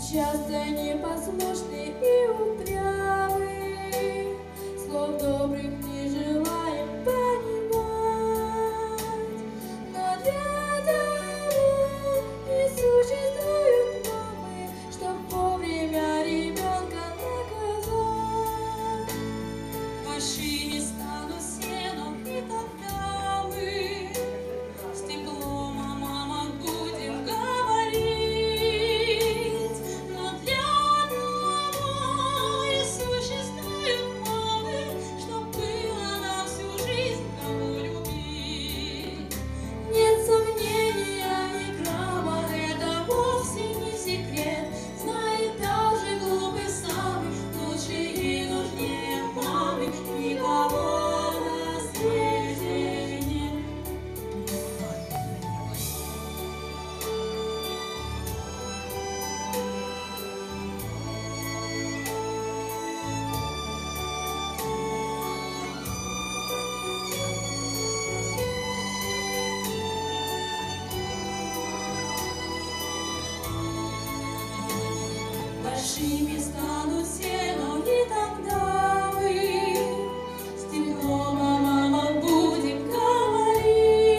часто непослушны и упрямы, слов добрых не желаем понимать, но для того и существуют мамы, чтоб вовремя ребенка наказать. Большими станут сеном, и тогда мы с теплом о мамах будем говорить. Но для того и существуют мамы, чтоб было на всю жизнь кого любить. Нет сомнения, ни грамма, это вовсе не секрет. Знает даже глупый самый, лучше и нужнее мамы никого на свете нет. Большими станут сеном, и тогда мы с теплом о мамах будем говорить.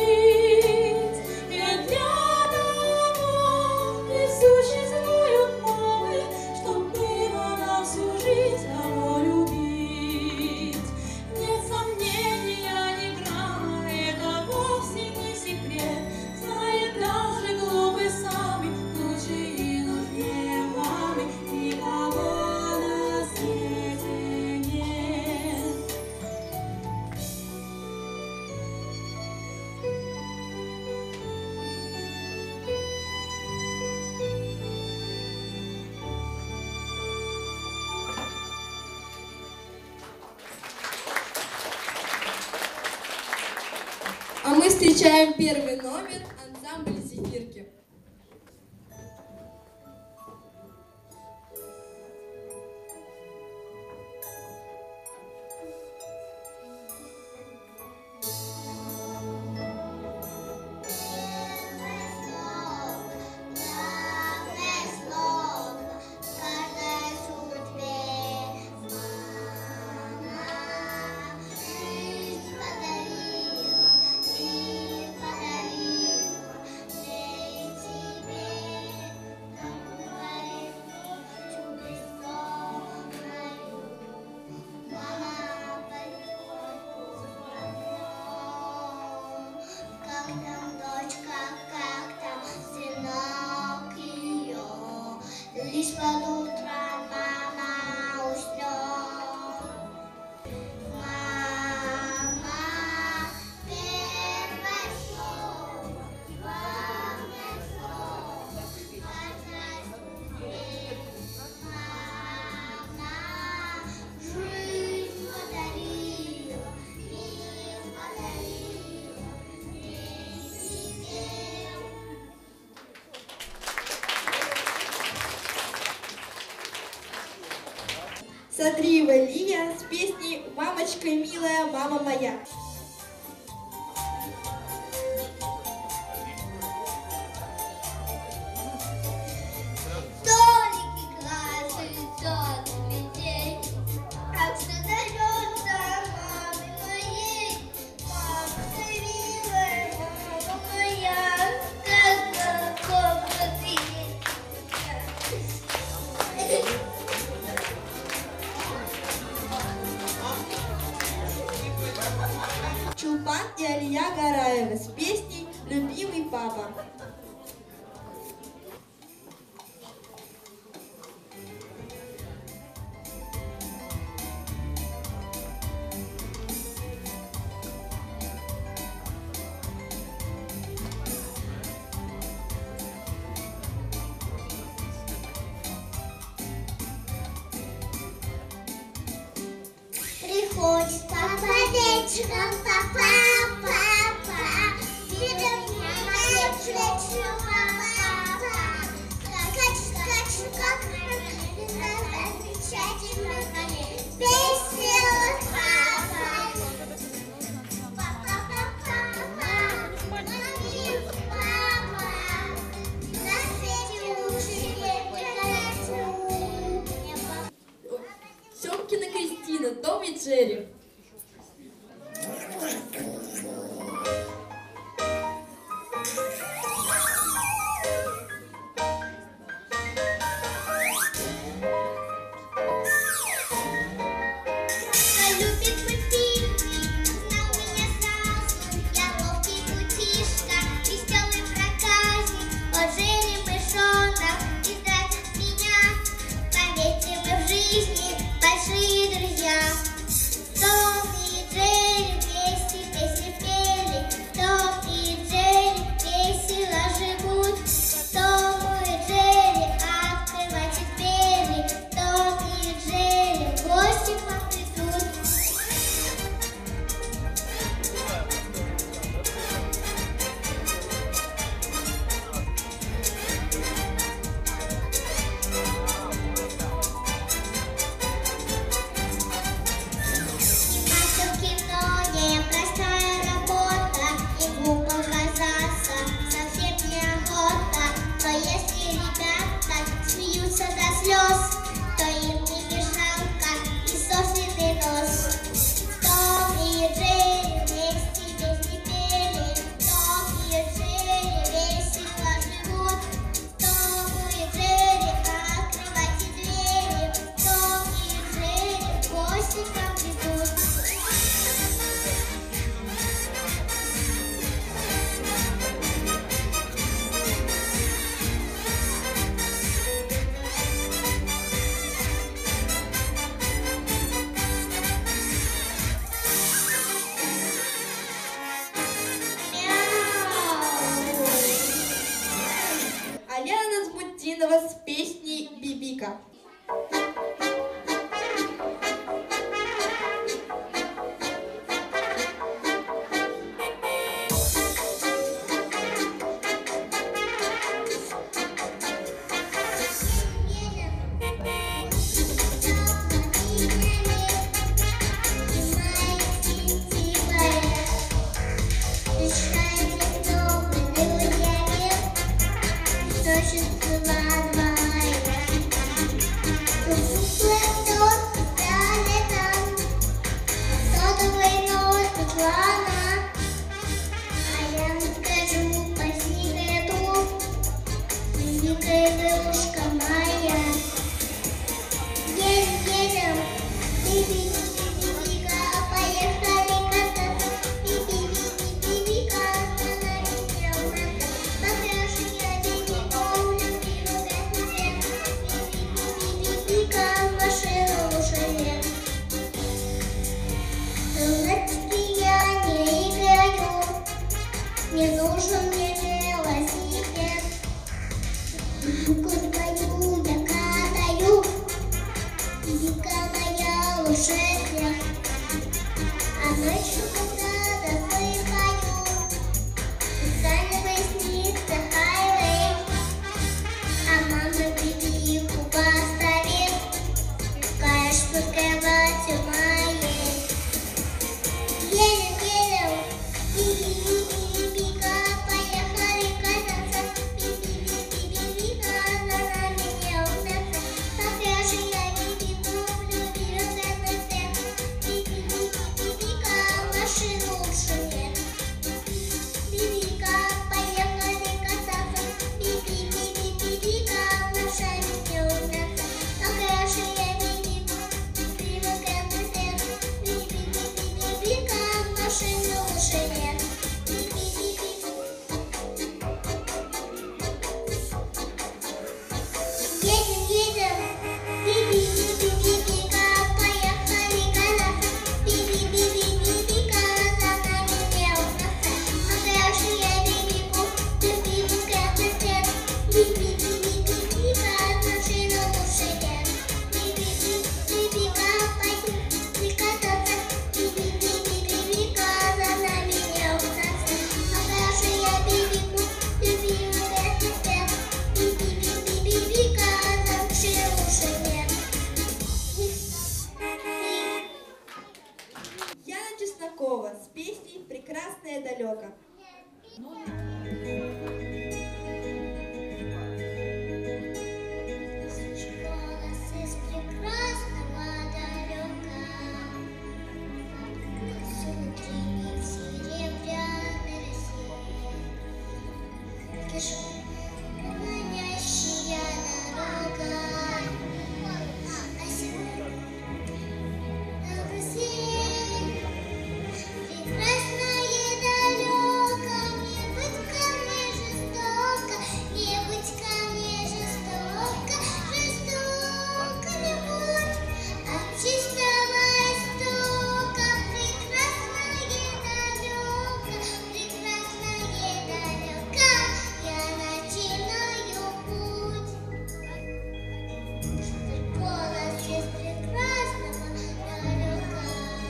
Ведь для того и существуют мамы, чтоб было на всю жизнь кого любить. Нет сомнения, ни грамма, это вовсе не секрет. Знает даже глупый самый, лучше и нужнее мамы никого на свете нет. А мы встречаем первый номер ансамбля «Зефирки». Лишь под утро мама уснет. Мама, первое слово, главное слово, важное судьбе. Мама, жизнь подарила, мир подарила, мне тебе. Садриева Лия с песней «Мамочка милая, мама моя». Столики красит сотнями детей, как все дается маме моей. Мамочка милая, мама моя, так сколько ты есть. Чулпан и Алия Гараева с песней «Любимый папа». Приходит папа вечером, папа, видом меня вечером, папа, скачет, как замечательно, весело, папа, на свете лучше нет. Шериф. Алена Смутинова с песней «Бибика». Девушка моя, едем, бибика, поехали кататься, бибика, остановите у нас, на пляже я бибику любила весь свет, бибика, в машину уже нет. Крылатики я не играю, не нужен мне велосипед. Куда-нибудь я катаю, бибика моя лучше всех. А ночью, когда засыпаю, специально снится хайвей, а мама бибику поставит, конечно, в кровати моей. Едем, бибика, поехали кататься. Чеснокова с песней «Прекрасное далеко». манящая дорога. А сегодня на Руси прекрасное далеко. Не будь ко мне жестоко, не будь ко мне жестоко, жестоко не будь. От чистого истока прекрасное далеко, прекрасное далеко, я начинаю путь. Голос из прекрасного далека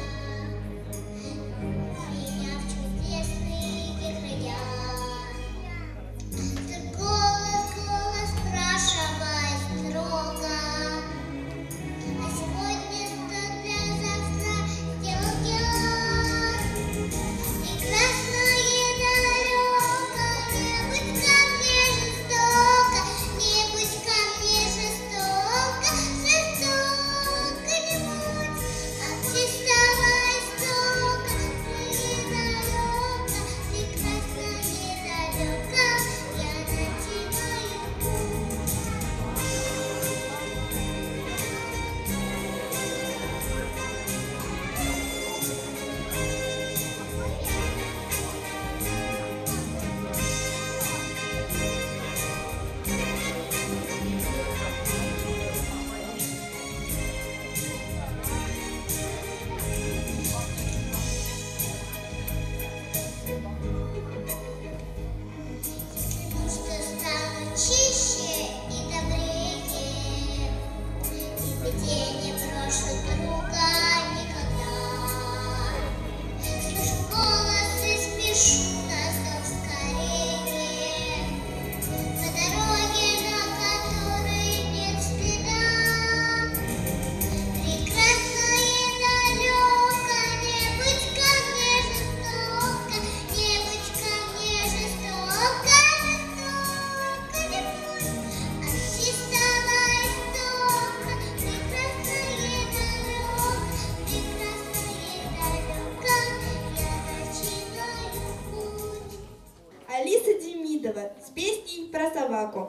меня в чудесные края. Ты голос спрашивай строго. А сегодня что для завтра сделал я? Прекрасное далеко, не будь ко мне жестоко, не будь ко мне жестоко, жестоко не будь. От чистого истока далеко, прекрасное далеко, я начинаю путь. Что стану чище и добрее, и в беде не брошу друга никогда. Слышу голос и спешу на зов скорее, по дороге, на которой нет следа. Прекрасное далеко, не будь ко мне жестоко, не будь ко мне жестоко, жестоко не будь. От чистого истока прекрасное далеко, я начинаю путь. Алиса Демидова с песней про собаку.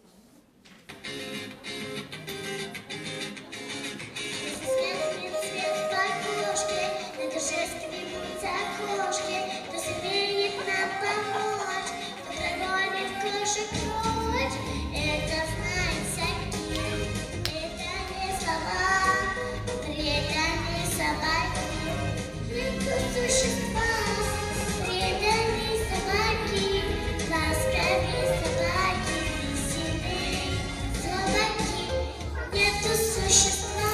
Свет в окошке, на душе скрипнутся кошки, кто сумеет нам помочь, кто прогонит кошек прочь. Это знает всякий, это не слова, преданные собаки, это существа, преданные собаки, ласковые собаки, веселые собаки, нету существа.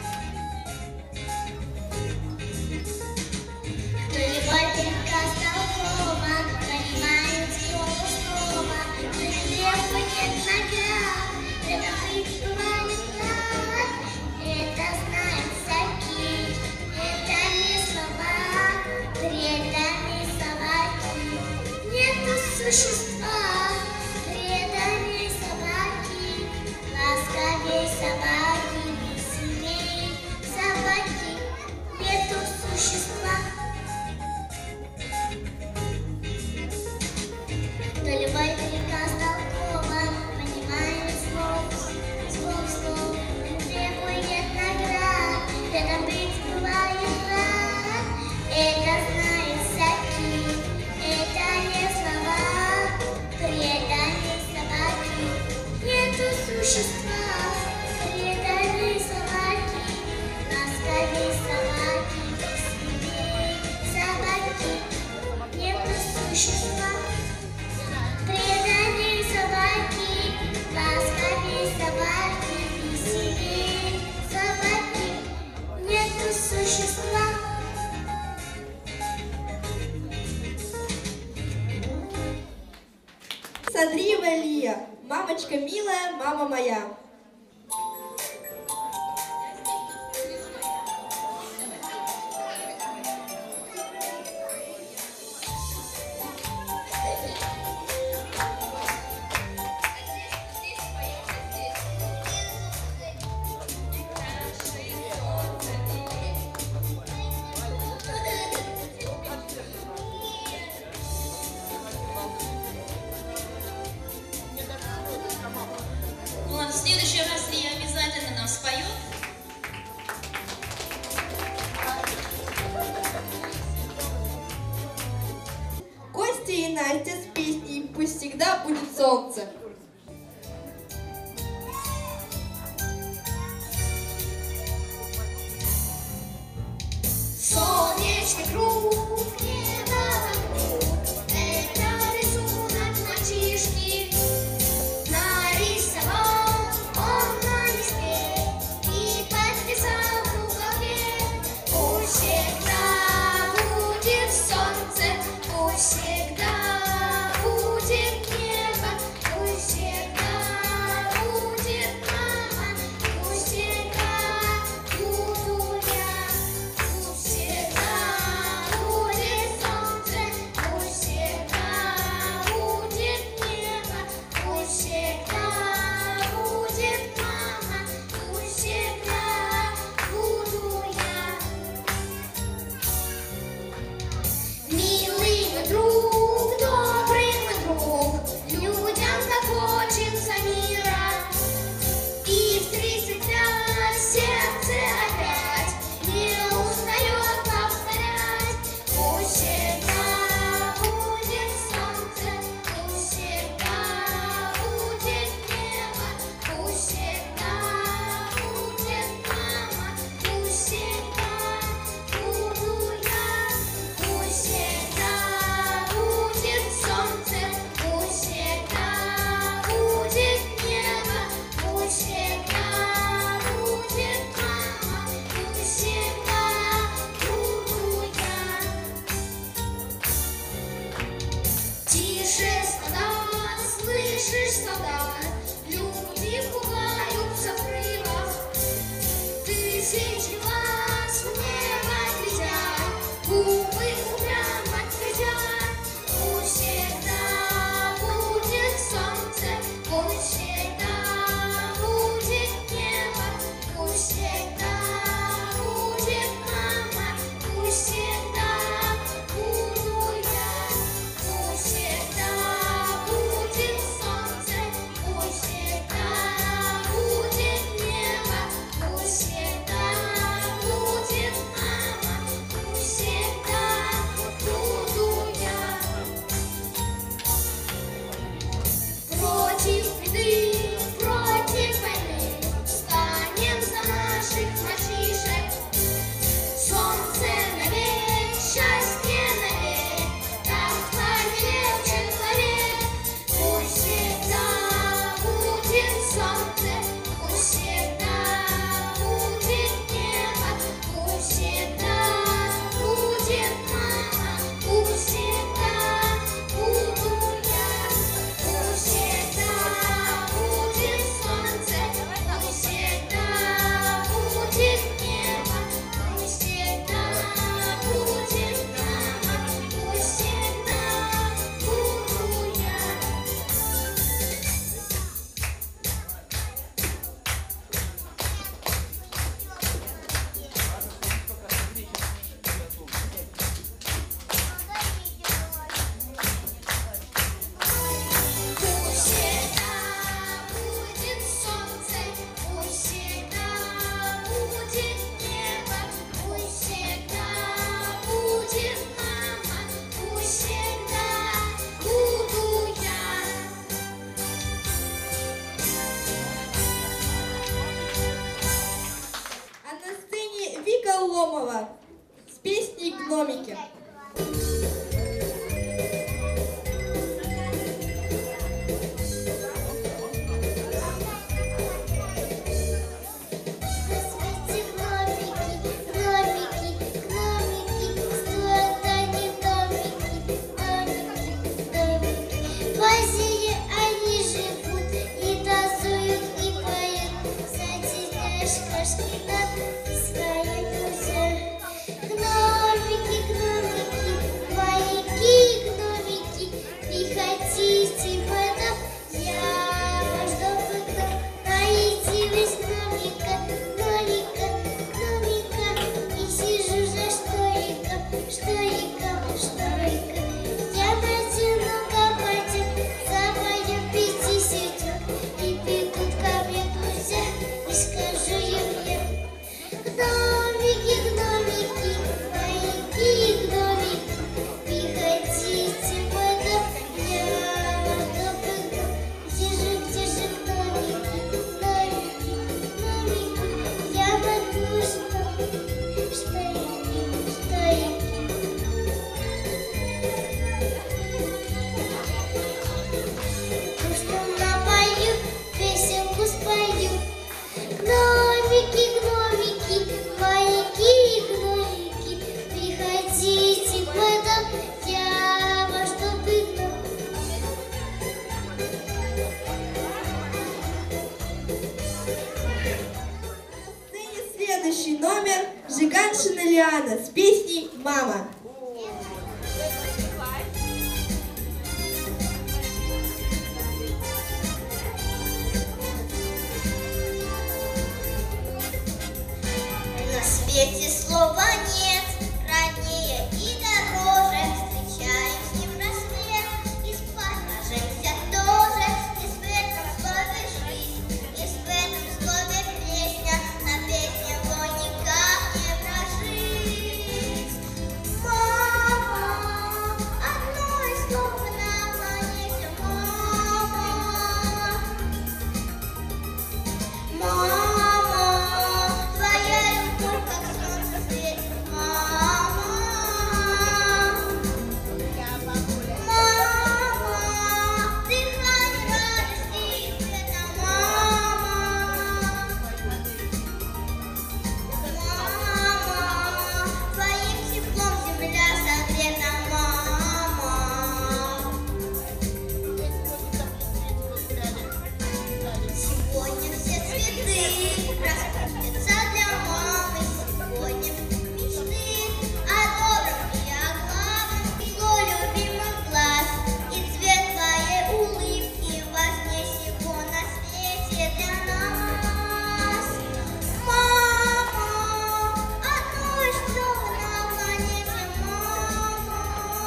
Кто любой приказ толкован, понимает слово слово, кто не требует наград, это быть бывает рад. Это знает всякий, это не слова, преданные собаки, нету существа, преданные собаки, ласковее собаки, веселее собаки, нету существа. Кто любой приказ толкован, понимает слов, не требует наград, это быть бывает рад. Это знает всякий, это не слова, преданные собаки, нету существа, преданные собаки, ласковее собаки, веселее собаки, нету существа. Преданные собаки, ласковее собаки, веселее собаки, нету существа. Садриева Лия, мамочка милая, мама моя. споет. Костя и Настя с песней «Пусть всегда будет солнце». Солнечный круг, небо вокруг, это рисунок мальчишки. Нарисовал он на листе и подписал в уголке. Пусть всегда будет солнце, пусть всегда будет небо, пусть всегда будет мама, пусть всегда буду я. Пусть всегда будет солнце, пусть всегда будет небо, пусть всегда будет мама, пусть всегда буду я. Милый мой друг, добрый мой друг, людям так хочется мира. И встретиться сердце опять не устает повторять. Пусть всегда будет солнце, пусть всегда будет небо, пусть всегда будет мама, пусть всегда буду я. Пусть всегда будет солнце, пусть всегда будет небо, пусть всегда будет мама, пусть всегда буду я. Тише, солдат, слышишь, солдат, люди пугаются в крылах. Тысячи глаз в небо глядят, губы упрямо твердят. Пусть всегда будет солнце, пусть всегда будет небо, пусть всегда будет мама, пусть всегда буду я. Пусть всегда будет солнце, пусть всегда будет небо, пусть всегда будет мама, пусть всегда буду я. Против беды, против войны встанем за наших мальчишек. Солнце навек, счастье навек, так повелел человек. Пусть всегда будет солнце, пусть всегда будет небо, пусть всегда будет мама, пусть всегда буду я. Пусть всегда будет солнце, пусть всегда будет небо, пусть всегда будет мама, пусть всегда буду я. Пусть всегда будет солнце, пусть всегда будет небо, пусть всегда будет мама, пусть всегда буду я. А на сцене Вика Ломова с песней «Гномики». Здравствуйте, гномики, гномики, гномики, стоят они домики, домики, домики. В озере они живут и танцуют, и поют, затеняешь кошки над своей душе. Гномики, гномики, маленькие гномики, не хотите в этом я ваш добрый гном. Наедилась гномика, гномика, гномика, и сижу за столиком, столиком, столиком. Я протяну копатель, запою 50, и придут ко мне друзья, и скажу я. Жиганшина Лиана с песней «Мама». На свете слова нет, роднее и дороже. Встречаем с ним рассвет, и спать ложимся тоже. Есть в этом слове жизнь, есть в этом слове песня. Напеть его никак не прожить. Мама, одно из слов на планете. Мама, мама, твоя любовь как солнце светит. Мама, мама, дыхание радости и света. Мама, твоим теплом земля согрета. Мама, сегодня все цветы распустятся для мамы. Сегодня мечты о добром и о главном, его любимых глаз и цвет твоей улыбки вознесь его на свете для нас. Мама, одно из слов на планете. Мама,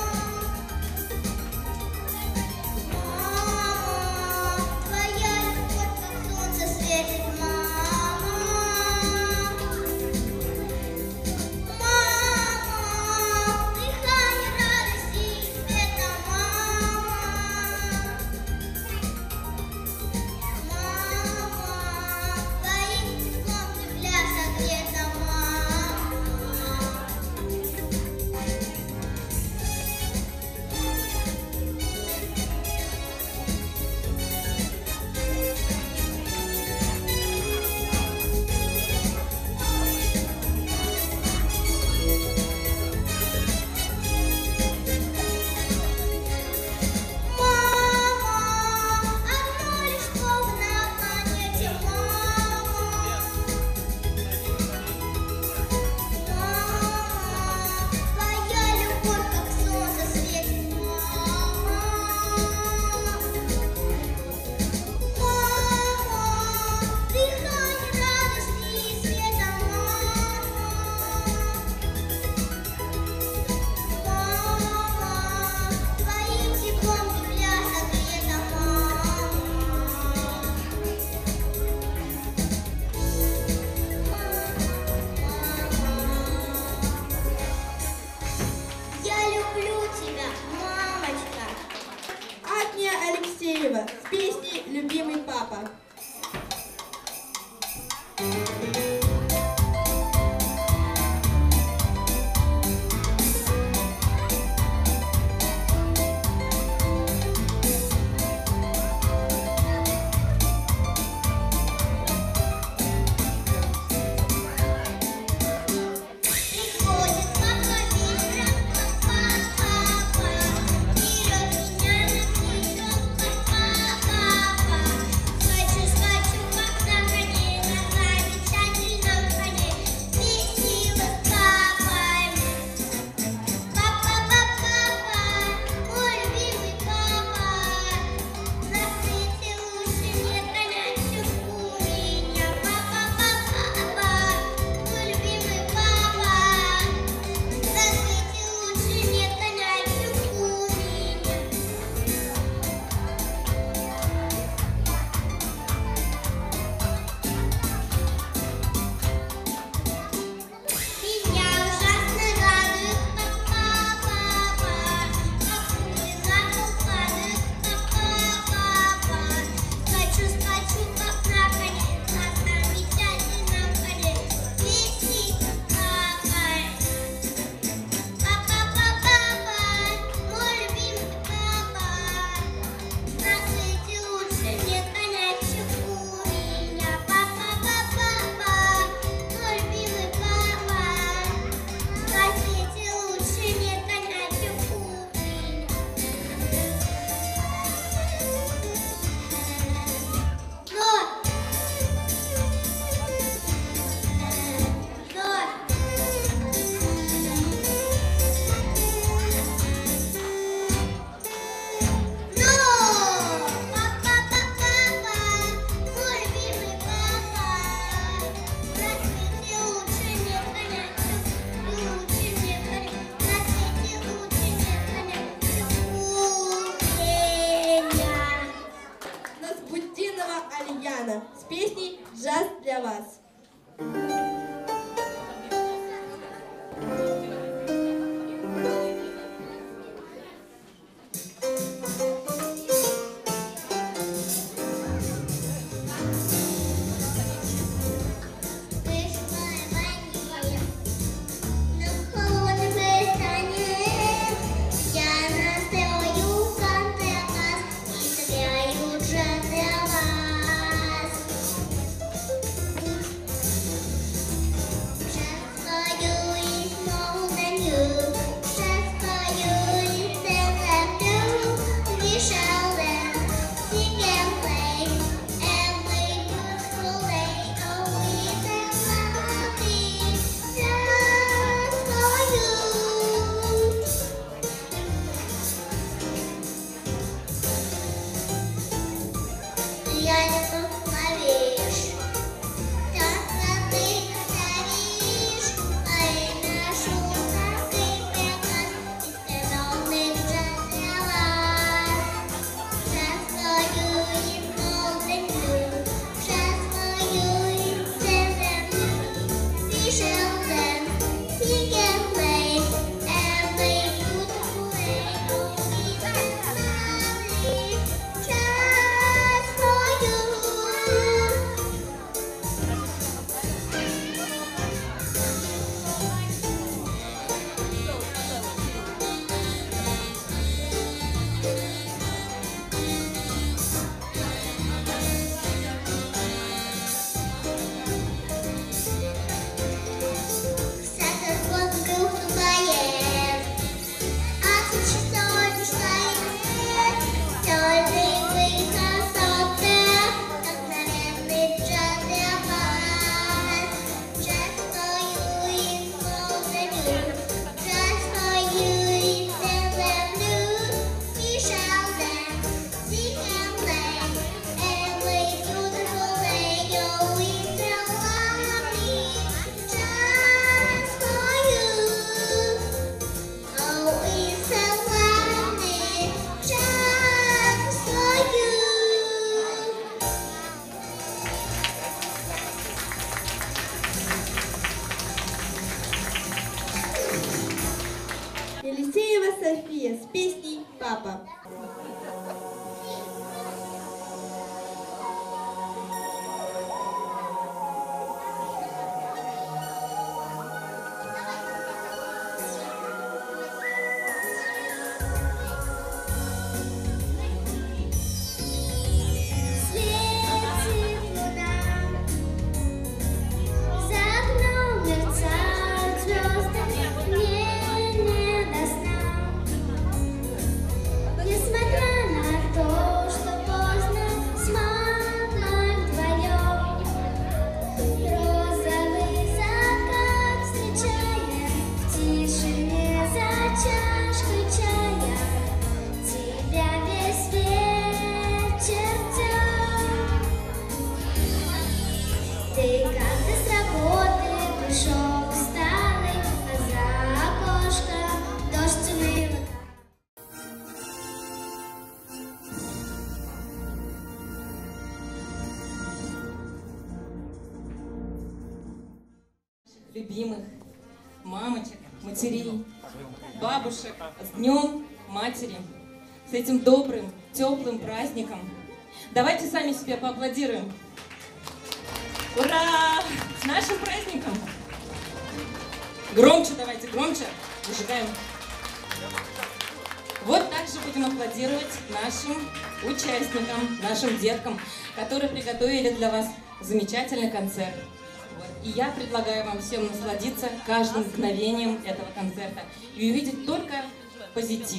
твоя любовь как солнце светит. Мама, дыхание радости и света. Мама, твоим теплом земля согрета. Мама, одно лишь слово на планете. Мама, твоя любовь как солнце светит. Мама, дыхание радости и света. Мама, твоим теплом земля согрета. Я люблю тебя, мамочка. Агния Алексеева с песней «Любимый папа». Приходит папа вечером, папа, берет меня на плечо, папа. Скачу, скачу, как на коне, ногами Ивановна с песней «Джаз для вас». Елисеева София с песней «Папа». Любимых мамочек, матерей, бабушек с Днем Матери, с этим добрым, теплым праздником. Давайте сами себе поаплодируем. Ура! С нашим праздником! Громче давайте, громче. Зажигаем. Вот так же будем аплодировать нашим участникам, нашим деткам, которые приготовили для вас замечательный концерт. И я предлагаю вам всем насладиться каждым мгновением этого концерта и увидеть только позитив.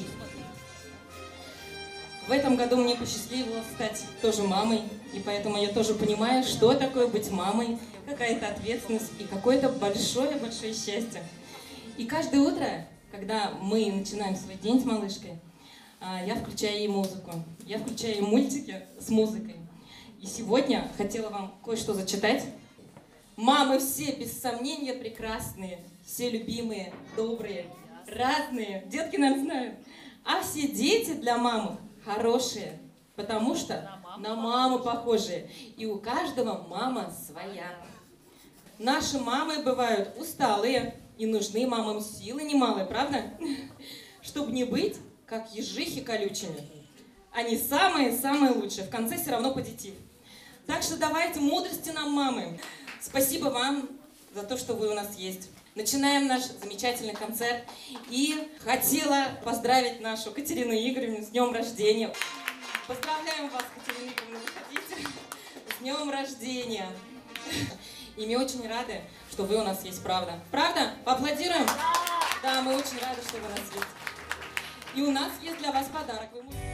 В этом году мне посчастливилось стать тоже мамой, и поэтому я тоже понимаю, что такое быть мамой, какая-то ответственность и какое-то большое-большое счастье. И каждое утро, когда мы начинаем свой день с малышкой, я включаю ей музыку, я включаю ей мультики с музыкой. И сегодня хотела вам кое-что зачитать. Мамы все, без сомнения, прекрасные, все любимые, добрые, разные. Детки, наверное, знают. А все дети для мамы хорошие, Потому что на маму похожие. И у каждого мама своя. Наши мамы бывают усталые, и нужны мамам силы немалые, правда? Чтобы не быть, как ежихи колючими. Они самые-самые лучшие. В конце все равно позитив. Так что давайте мудрости нам, мамы. Спасибо вам за то, что вы у нас есть. Начинаем наш замечательный концерт. И хотела поздравить нашу Катерину Игоревну с днем рождения. Поздравляем вас, Катерина Игоревна, заходите. С днем рождения. И мы очень рады, что вы у нас есть, правда. Правда? Поаплодируем? Да, мы очень рады, что вы у нас есть. И у нас есть для вас подарок. Вы можете...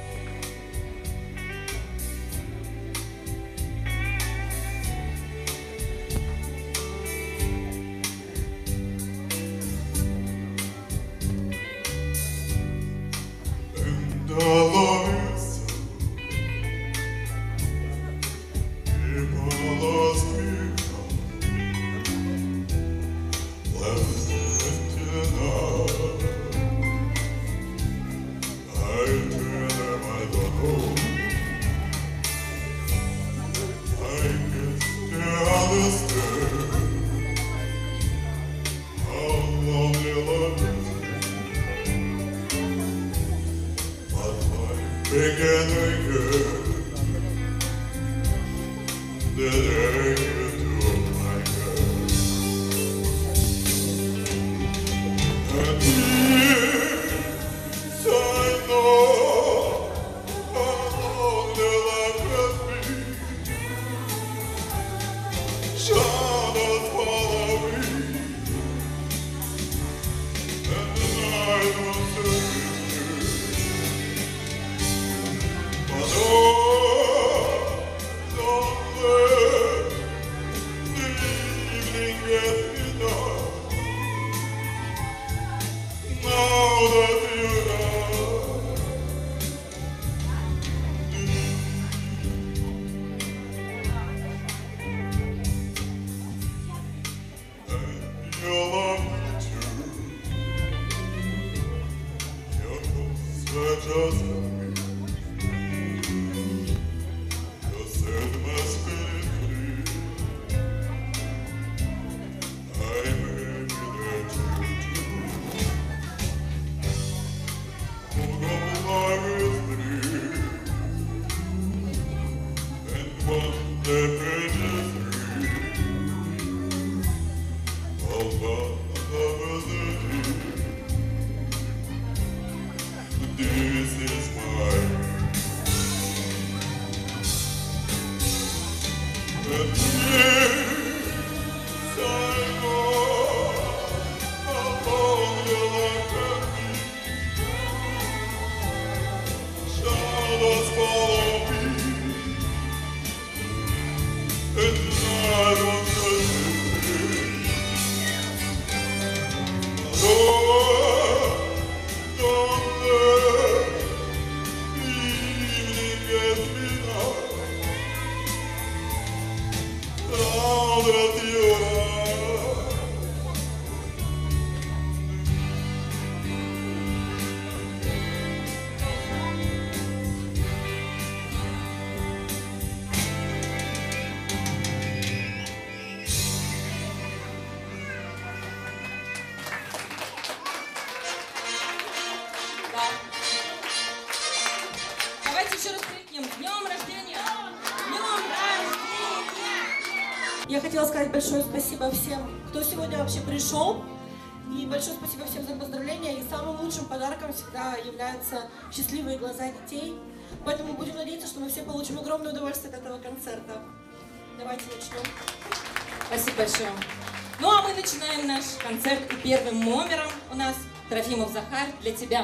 Я хотела сказать большое спасибо всем, кто сегодня вообще пришел. И большое спасибо всем за поздравления. И самым лучшим подарком всегда являются счастливые глаза детей. Поэтому будем надеяться, что мы все получим огромное удовольствие от этого концерта. Давайте начнем. Спасибо большое. Ну а мы начинаем наш концерт. И первым номером у нас Трофимов Захар для тебя.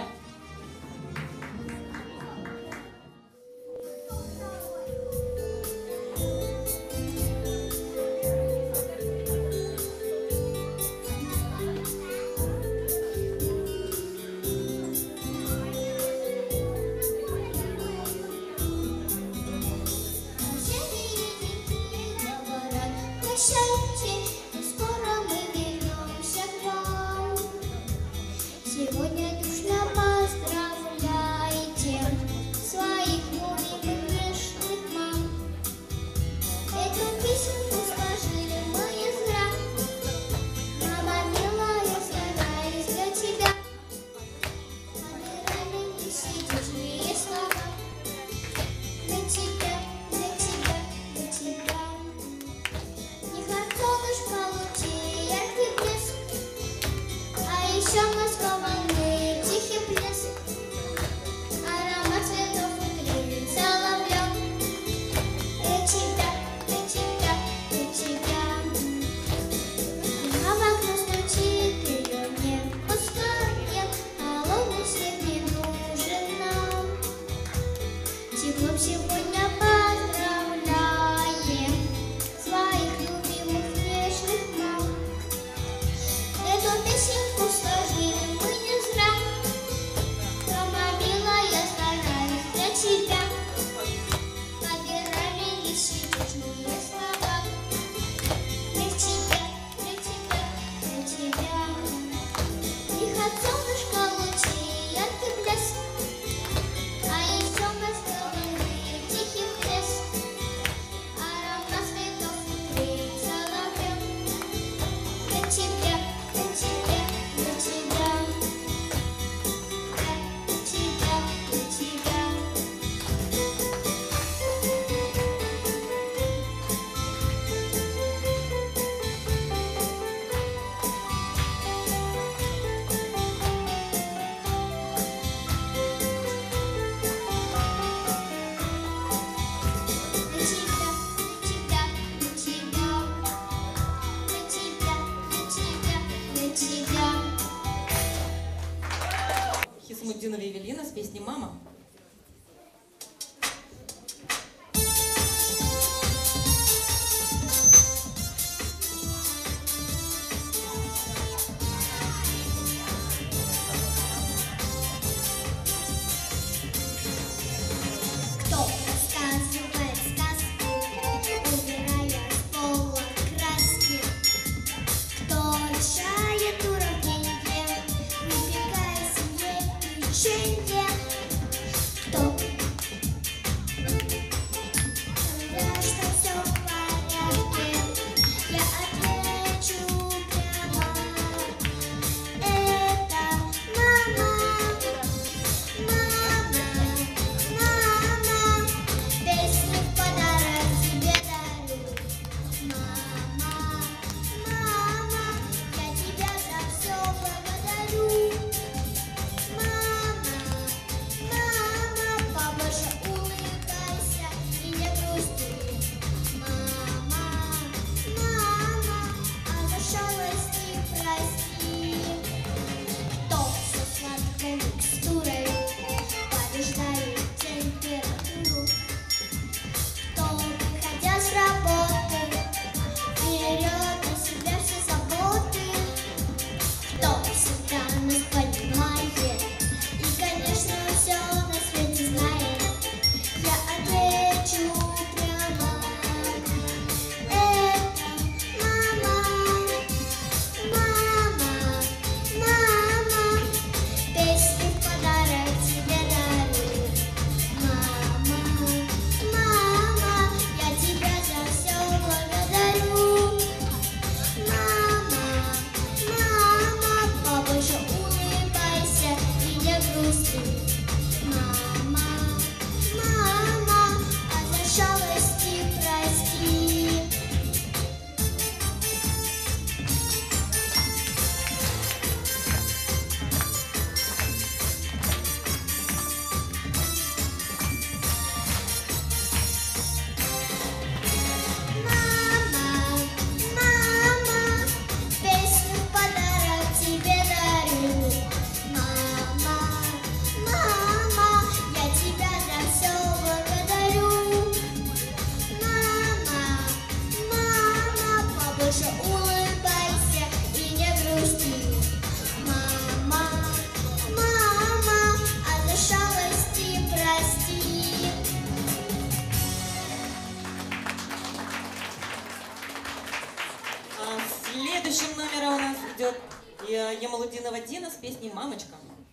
Сегодня душно поздравляйте своих новеньких ждет Ямалудинова Дина с песней «Мамочка».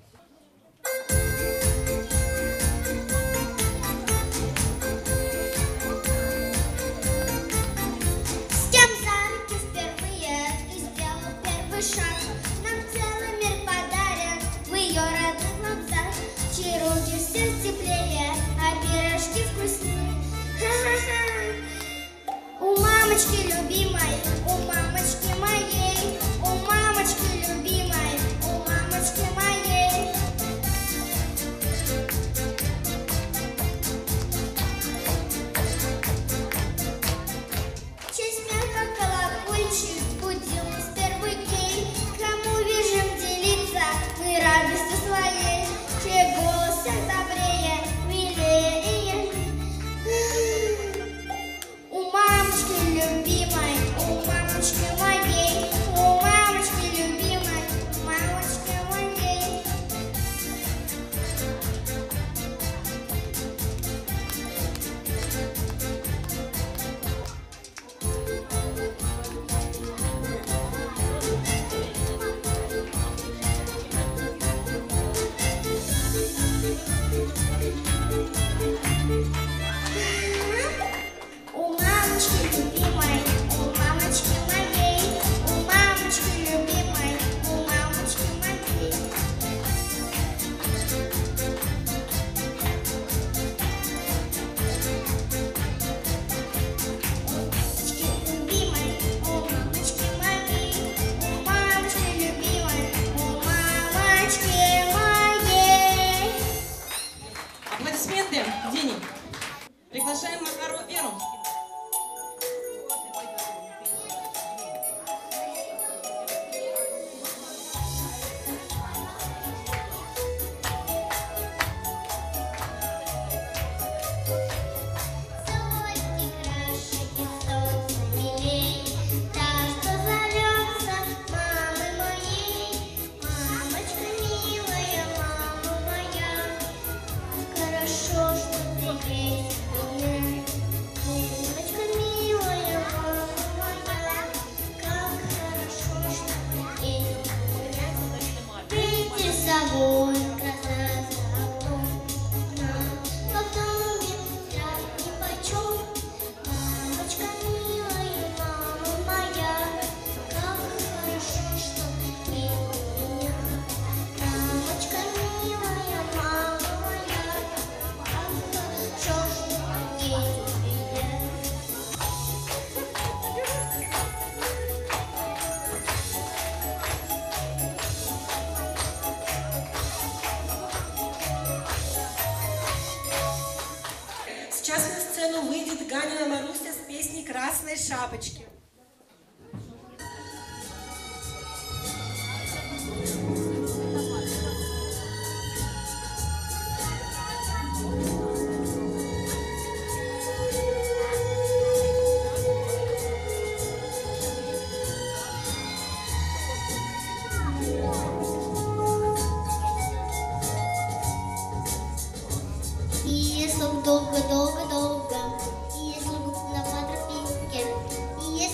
С кем за руки впервые ты сделал первый шаг? Нам целый мир подарен в ее родных глазах. Чьи руки все теплее, а пирожки вкуснее. Ха-ха-ха. У мамочки любимой, у мамочки моей, у мамочки любимой, у мамочки моей. Чей смех, как колокольчик, будил нас первый день. Кому вижим делиться мы радостью своей, чей голос всех добрее, милее и нежней. У мамочки любимой, у мамочки моей, у мамочки любимой, у мамочки моей. У мамочки любимой, у мамочки моей, у мамочки любимой, у мамочки моей. Мамочки любимой, у мамочки моей, у мамочки любимой, у мамочки моей. Аплодисменты Дине. Приглашаем Макарову Веру. Сотни краше и сотни милей, та, что зовется мамой моей. Мамочка милая, мама моя, хорошо, что ты есть у меня. Мамочка милая, мама моя, как хорошо, что ты есть у меня. Выйти с собой, красавица, потом я ни почем. Мамочка милая, мама моя, как хорошо, что ты у меня. Мамочка милая, мама моя, как хорошо, что ты у меня. Сейчас на сцену выйдет Ганина Маруся с песней «Красной шапочки». Если долго-долго-долго, если густо по тропинке, если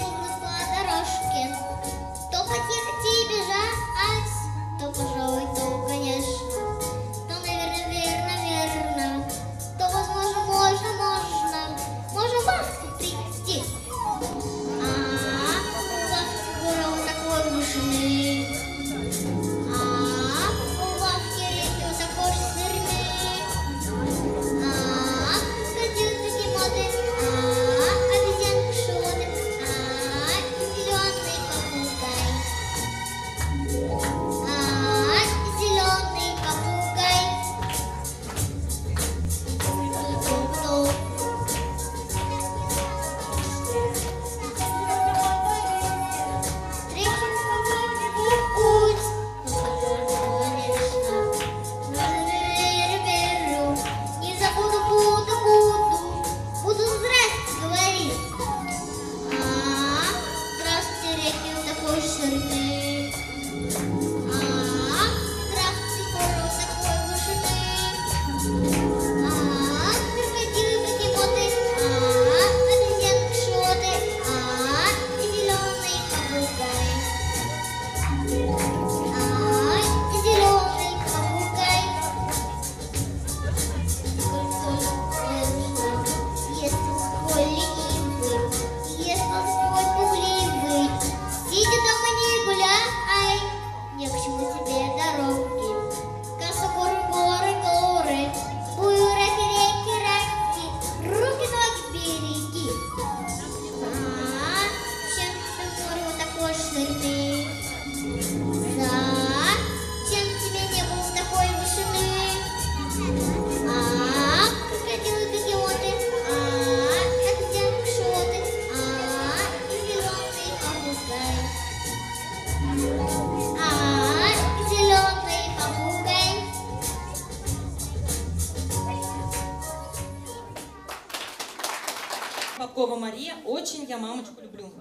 Попкова Мария. Очень я мамочку люблю.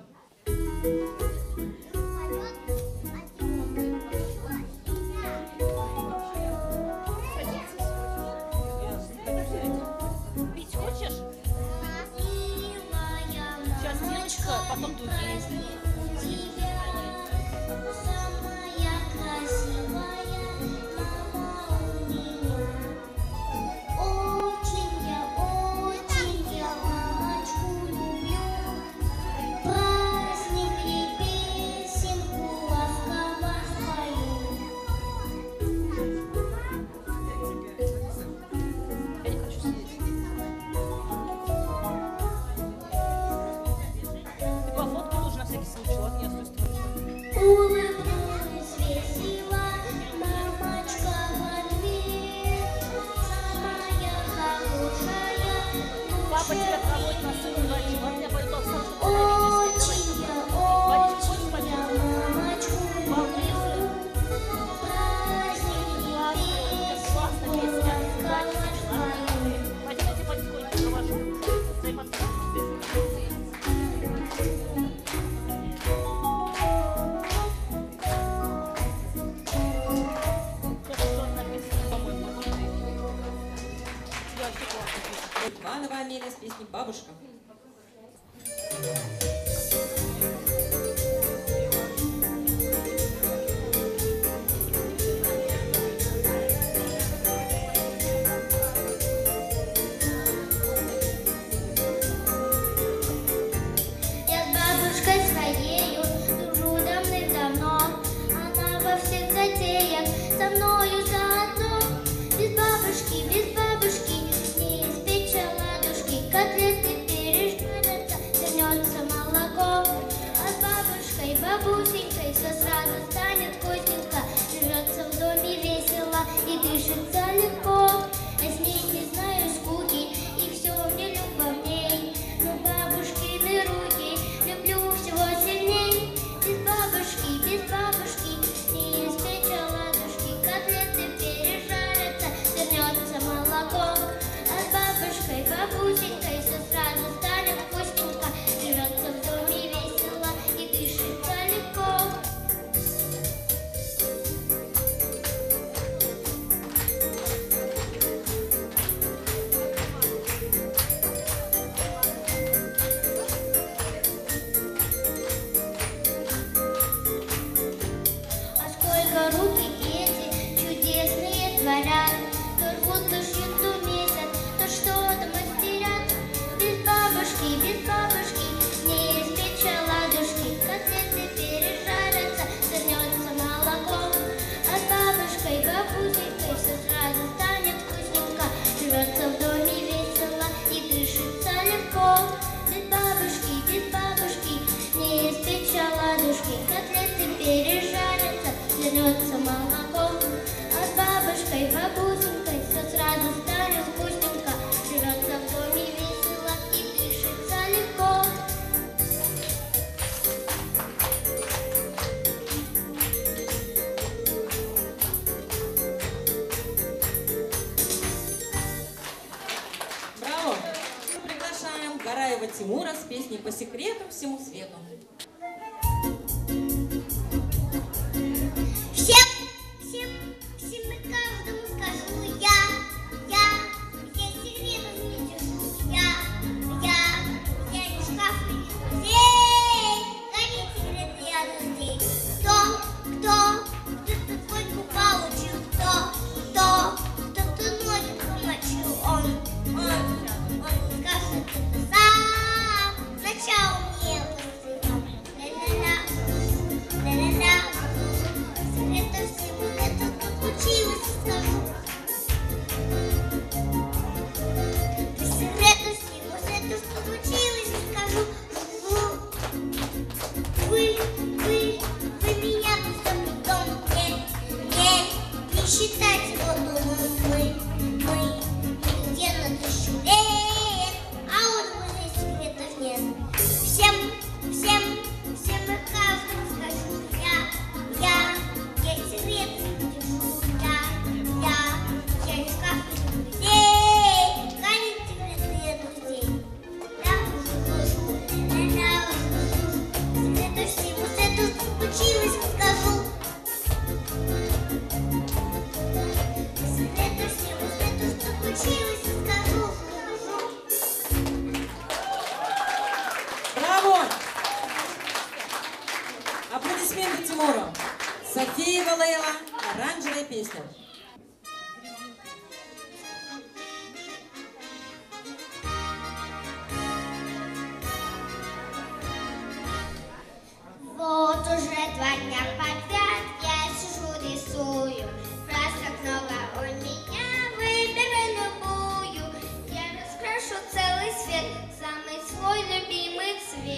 Пить хочешь? Сейчас девочка, потом другие. Улыбнулась весело, мамочка в ответ. Самая хорошая, Папа тебя проводит на сыну врачи. Вот я пойду в сам, очень я мамочку люблю. Праздник Пойдемте потихоньку провожу. Дай подсказку. Иванова Амелия с песней «Бабушка». Я с бабушкой своею дружу давным-давно. Она во всех затеях со мною заодно. Без бабушки не испечь оладушки, котлеты пережарятся, вернется молоко. А с бабусенькой все сразу станет вкусненько. Живется в доме весело и дышится легко. Я с ней не знаю скуки, и все мне любо в ней. Но бабушкины руки люблю всего сильней. Без бабушки не испечь оладушки, котлеты пережарятся, вернется молоко. А с бабусенькой все сразу станет вкусненько. Живется в доме весело и дышится легко. А сколько руки эти чудесные творят, то рвут, то шьют, то месят, то что-то мастерят. Без бабушки не испечь оладушки, котлеты пережарятся, вернется молоко. А с бабусенькой все сразу станет вкусненько. Живется в доме весело и дышится легко. Без бабушки не испечь оладушки, котлеты пережарятся, вернется молоко. А с бабусенькой все сразу станет вкусненько. Живется в доме весело и дышится легко. Браво! Приглашаем Гараева Тимура с песней «По секрету всему свету». Всем и каждому скажу я все секреты не держу я не шкаф и не музей, хранить секреты я друзей. Кто твойку получил, кто носит помочил, он скажет это сам. Сначала мне Спасибо, Лейла. Оранжевая песня. Вот уже 2 дня подряд я сижу рисую. Красок много у меня, выберу любую. Я раскрашу целый свет, самый свой любимый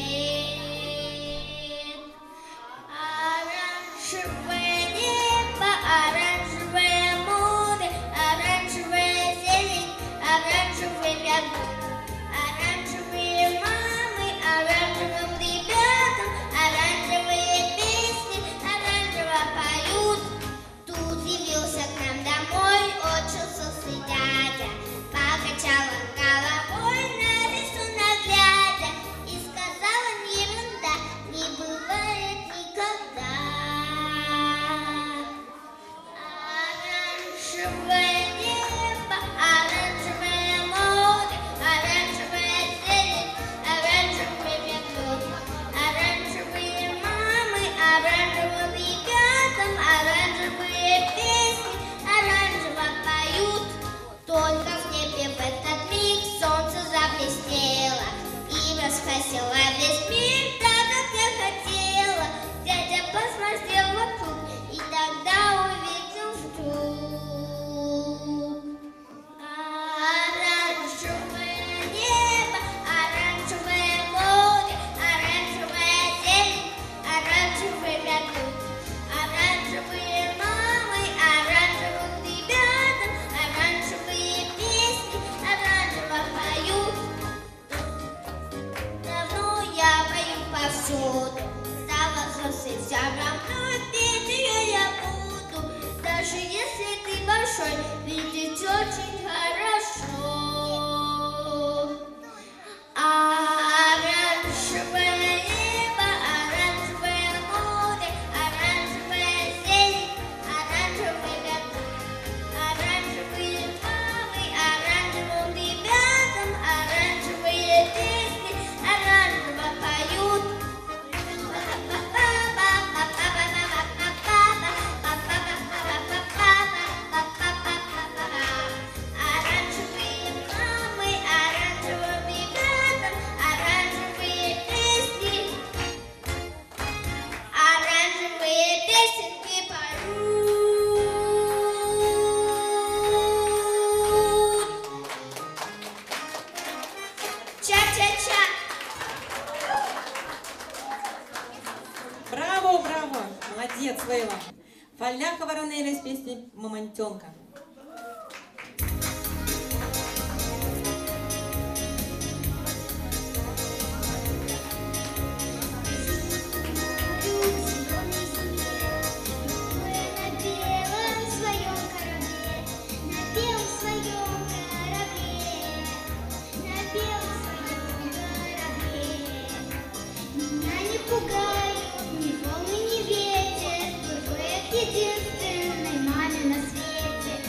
цвет. Оранжевое небо, оранжевое море, оранжевая зелень, оранжевый рядок. Оранжевые мамы, оранжевым ребятам, оранжевые песни, оранжево поют. Тут явился к нам домой очень сосый дядя. Покачал он головой на рисунок глядя и сказал он: ерунда, не бывает никогда. Оранжевое небо, оранжевое море, оранжевая зелень, оранжевый рядок. Оранжевые мамы, оранжевым ребятам, оранжевые песни, оранжево поют. Только в небе в этот миг солнце заблестело и раскрасило весь мир так, как я хотела. Дядя посмотрел вокруг и тогда увидел вдруг. Оранжевое небо, оранжевое море, оранжевая зелень, оранжевый рядок. Оранжевые мамы, оранжевым ребятам, оранжевые песни, оранжево поют. Давно я пою повсюду, стала взрослой, вся равно петь ее я буду. Даже если ты большой, видеть очень хорошо. Оранжевое небо, оранжевое море, оранжевая зелень, оранжевый рядок. Оранжевые мамы, оранжевым ребятам, оранжевые песни, оранжево поют. Оранжевые мамы, оранжевым ребятам, оранжевые песни, оранжевые песенки поют. Ча-ча-ча. Браво, браво! Молодец, Лейла. Фаляха Воронеля с песней «Мамонтенка». На белом своем корабле, на белом своем корабле, на белом своем корабле. Меня не пугают ни волны, ни ветер, плыву я к единственной маме на свете.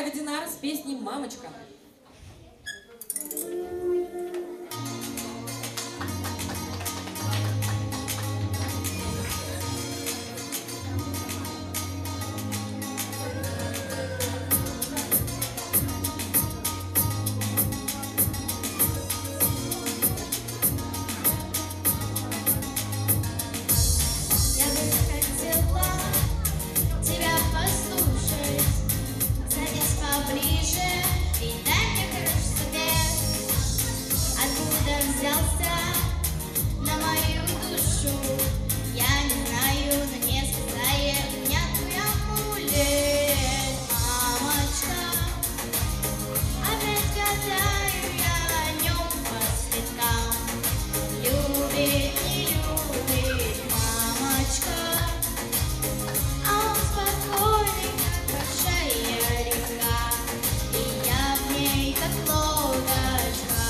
Айва Динар с песней «Мамочка». Я бы хотела тебя послушать, садись поближе и дай мне хороший совет. Откуда взялся на мою душу, я не знаю, но не спасает меня твой амулет. Мамочка, опять гадаю я о нем по следам. Любит, не любит, мамочка, а он спокойный, как большая река, и я в ней, как лодочка.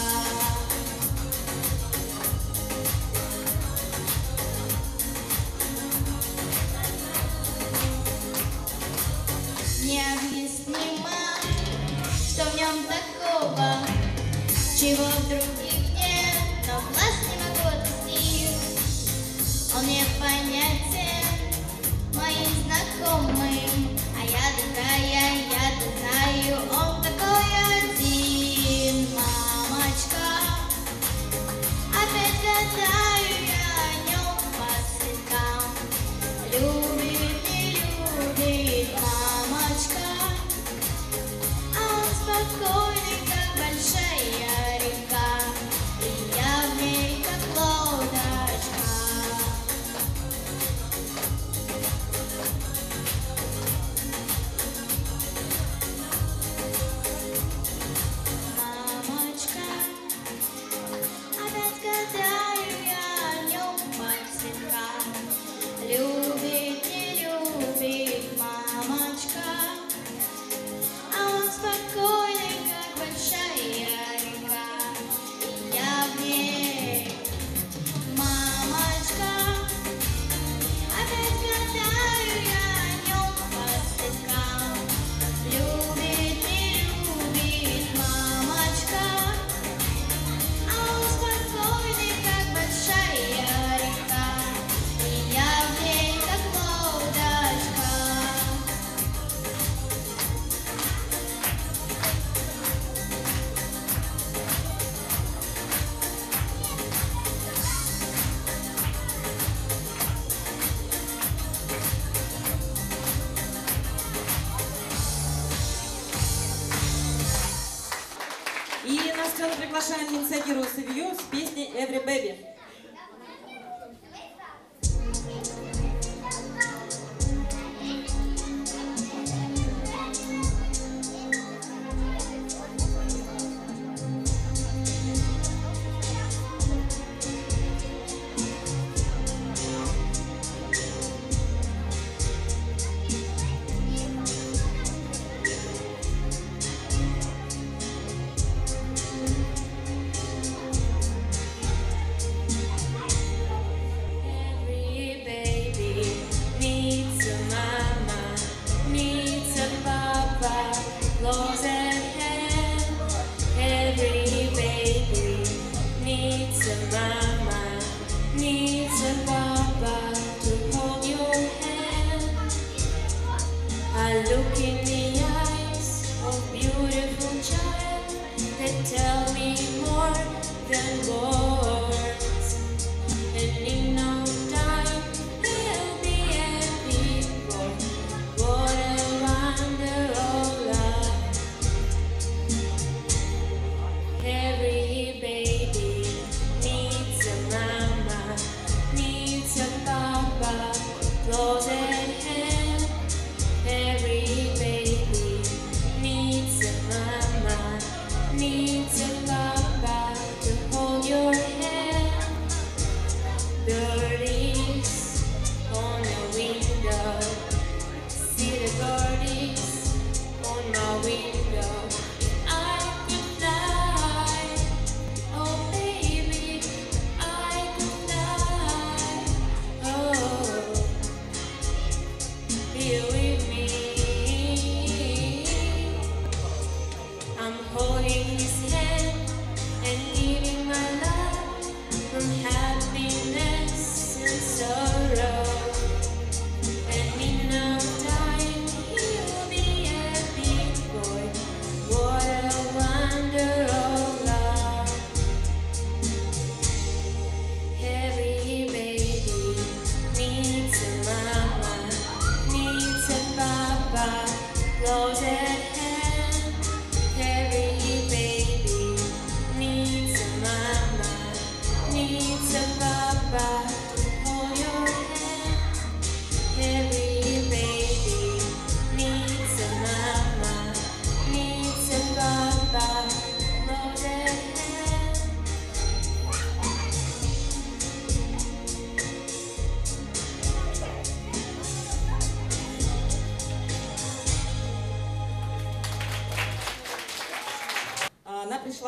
Необъяснимо, что в нем такого, чего в других нет, но глаз не могу отвести. Он непонятен моим знакомым, а я-то знаю, он такой один. Мамочка, опять гадаю я о нем по следам. Любит, не любит, мамочка, а он спокойный, как большая река, и я в ней, как лодочка. Мамочка, опять гадаю я о нем по следам. Любит, не любит, мамочка, а он спокойный, как большая река, и я в ней. Мамочка, опять гадаю я о нем по следам. Любит, не любит, мамочка, а он спокойный, как большая река, и я в ней, как лодочка. И на сцену приглашаем Минсагиру Савию с песней «Every Baby». Every baby needs a mama, needs a papa, close at hand. Every baby needs a mama, needs a papa to hold your hand. I look in the eyes of beautiful child that tell me more than words. And in no time he'll be happy for what a wonder of love. Every baby needs a mama, needs a papa, close at hand. Every baby needs a mama, needs a papa to hold your hand. Birdies on the window, see the birdies on my window. I could fly, oh baby, I could fly. Oh, be with me.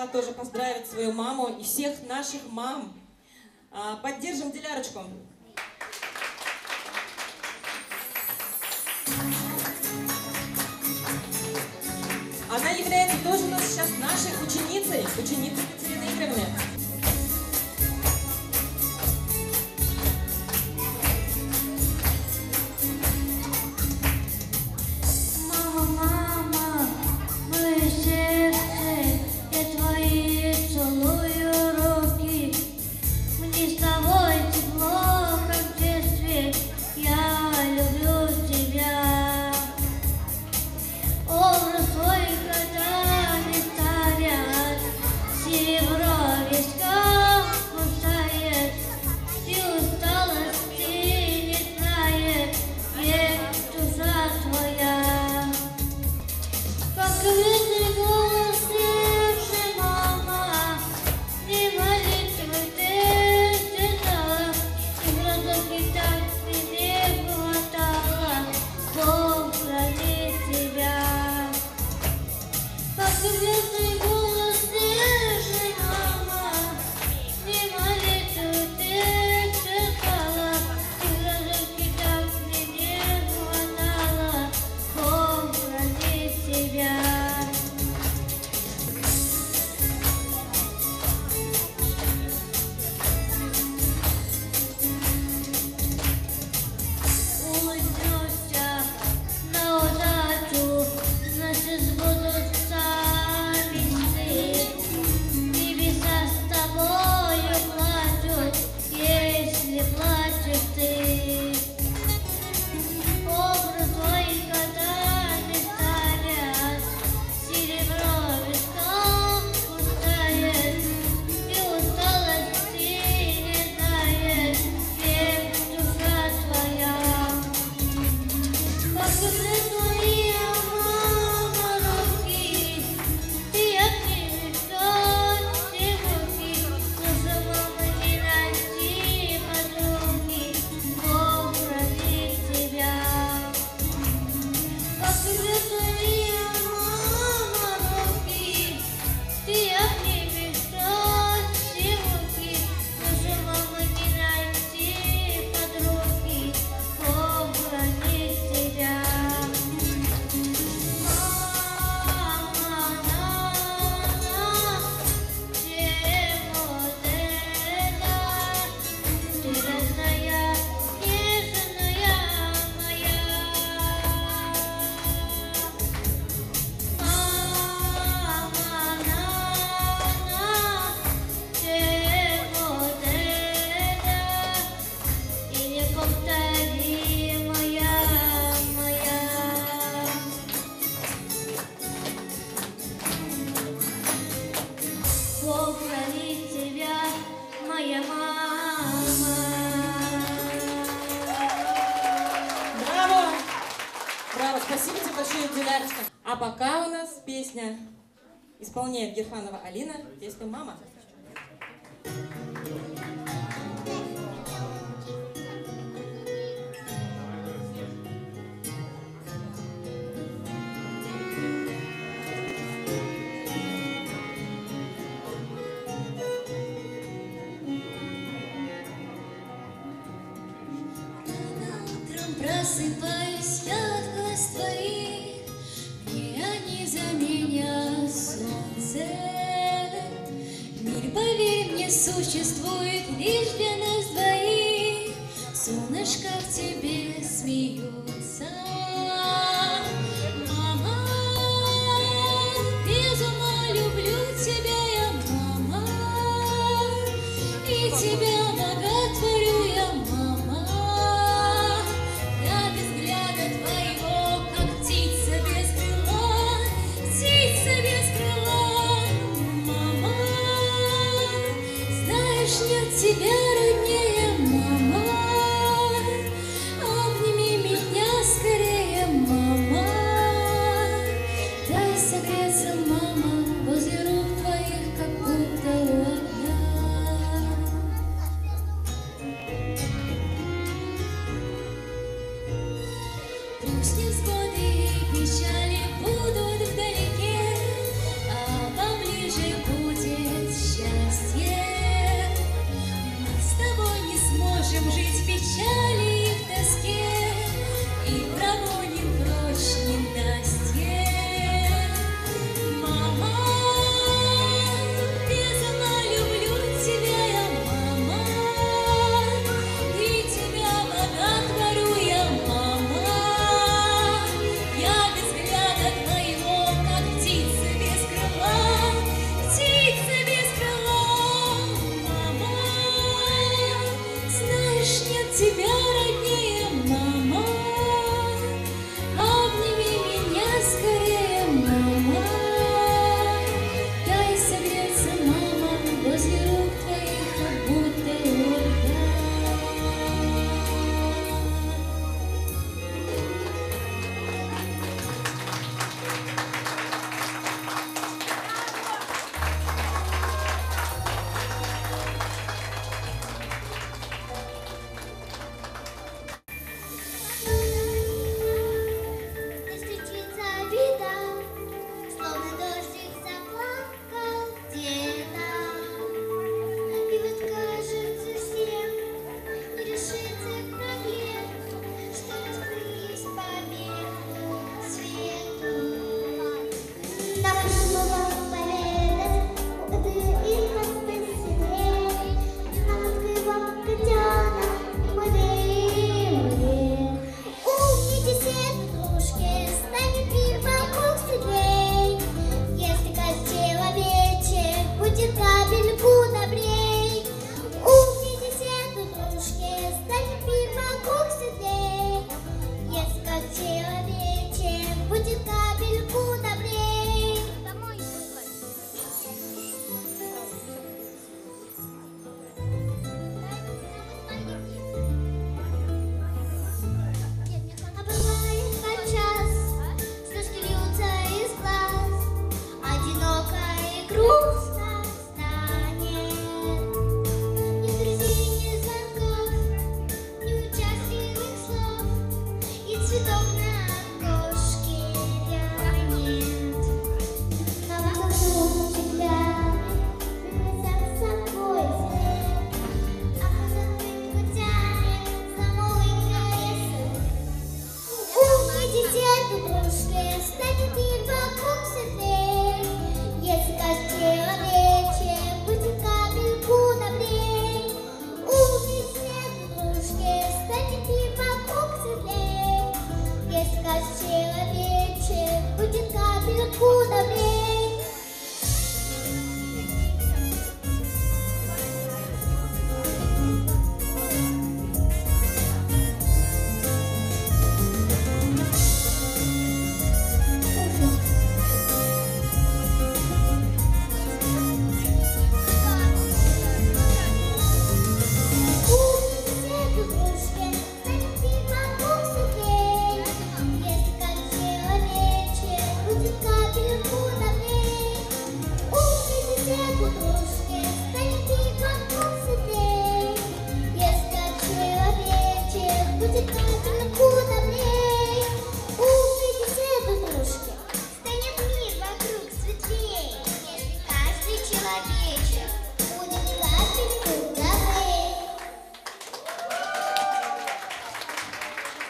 пришла тоже поздравить свою маму и всех наших мам. Поддержим Дилярочку. Она является тоже у нас сейчас нашей ученицей Екатерины Игоревны. Мама, мое сердце, я твои целую руки. Мне с тобой тепло, как в детстве, я люблю тебя. Образ твой годами старят, серебро в висках пустает, и усталости не знает век душа твоя. Как ветер голос слышишь, мама, не молитвы ты сдержала, и грозовки так мне хватало, Бог хранит тебя. Как ветер голос слышишь, мама, не молитвы ты сдержала, и грозовки так мне хватало, Бог хранит тебя. Улыбнешься на удачу, значит сбудутся мечты. Небеса с тобою плачут, если плачешь ты. Образ твоих годами старят, серебро в висках пустает, и усталости не знает век душа твоя. Как твои мама руки, ты обнимешь все руки, душа мамы не найти подруги, Бог хранит тебя. Как твои мама руки, ты обнимешь все руки, душа мамы не найти подруги, Бог хранит тебя. Бог хранит тебя, моя мама. Браво! Браво! Спасибо тебе большое, Дилярочка. А пока у нас песня исполняет Герфанова Алина, песню «Мама». Утром просыпаюсь я от глаз твоих, мне они заменят солнце. Мир, поверь мне, существует лишь для нас двоих, солнышко в тебе смеются. Мама, без ума люблю тебя я, мама, и тебя боготворю я, мама. Я без взгляда твоего, как птица без крыла, птица без крыла, мама. Знаешь, нет тебя роднее, мама. Обними меня скорее, мама. Дай согреться, мама, возле рук твоих, как будто у огня. Пусть невзгоды и печали будут вдалеке, а поближе будет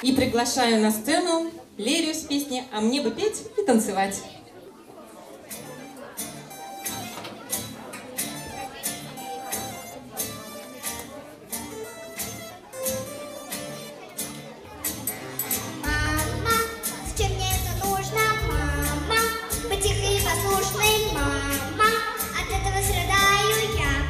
И приглашаю на сцену Лерию с песней «А мне бы петь и танцевать». Мама, зачем мне это нужно, мама? Быть тихой и послушной, мама, от этого страдаю я.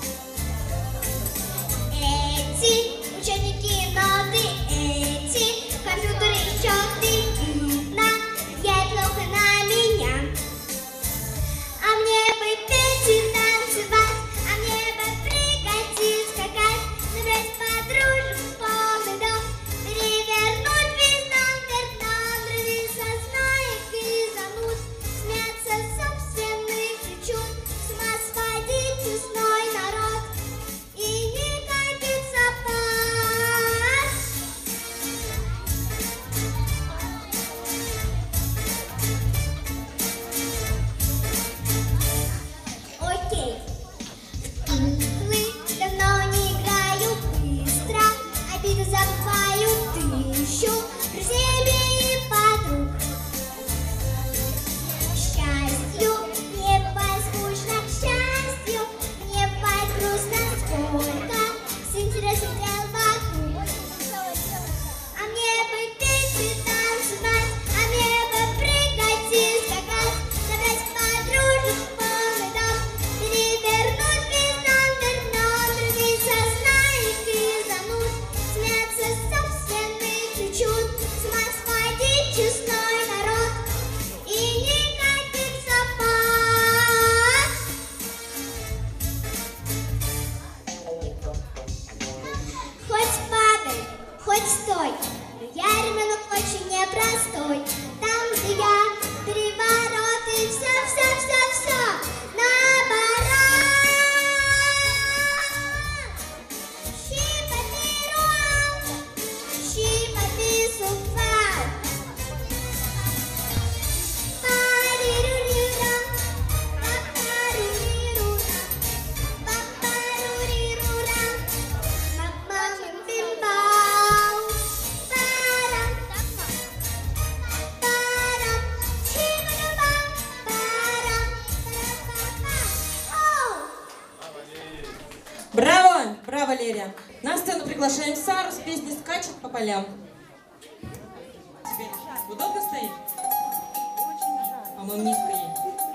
Эти учебники, ноты, эти компьютеры, счеты, видно, влияет плохо на меня. А мне бы петь и танцевать, а мне бы прыгать и скакать, набрать подружек в полный дом, перевернуть весь номер, нравиться знаек и зануд, смеяться собственных причуд, с ума сводить честной народ и никаких запас. Окей. В тумблы давно не играю быстро, обиды забываю, тыщу друзей и подруг. К счастью, мне бывает скучно, к счастью, мне бывает грустно, сколько с интересом дел вокруг. А мне бы петь и танцевать, а мне бы прыгать и скакать, набрать подружек в полный дом, перевернуть весь номер, нравиться знаек и зануд, смеяться собственных причуд, с ума сводить честной народ и никаких запас. Хоть падай, хоть стой, но я ребенок очень непростой. Там, где я, перевороты, все наоборот. Щипати-рам, парирурирам, папарурирурам, папарурирурам, мамам-бим-бам, парам, парам, щипати-рам, парам, парам. Браво! Браво, Лерия! На сцену приглашаем Сару с песней «Скачет по полям». Тебе удобно стоит? По-моему, низко ей.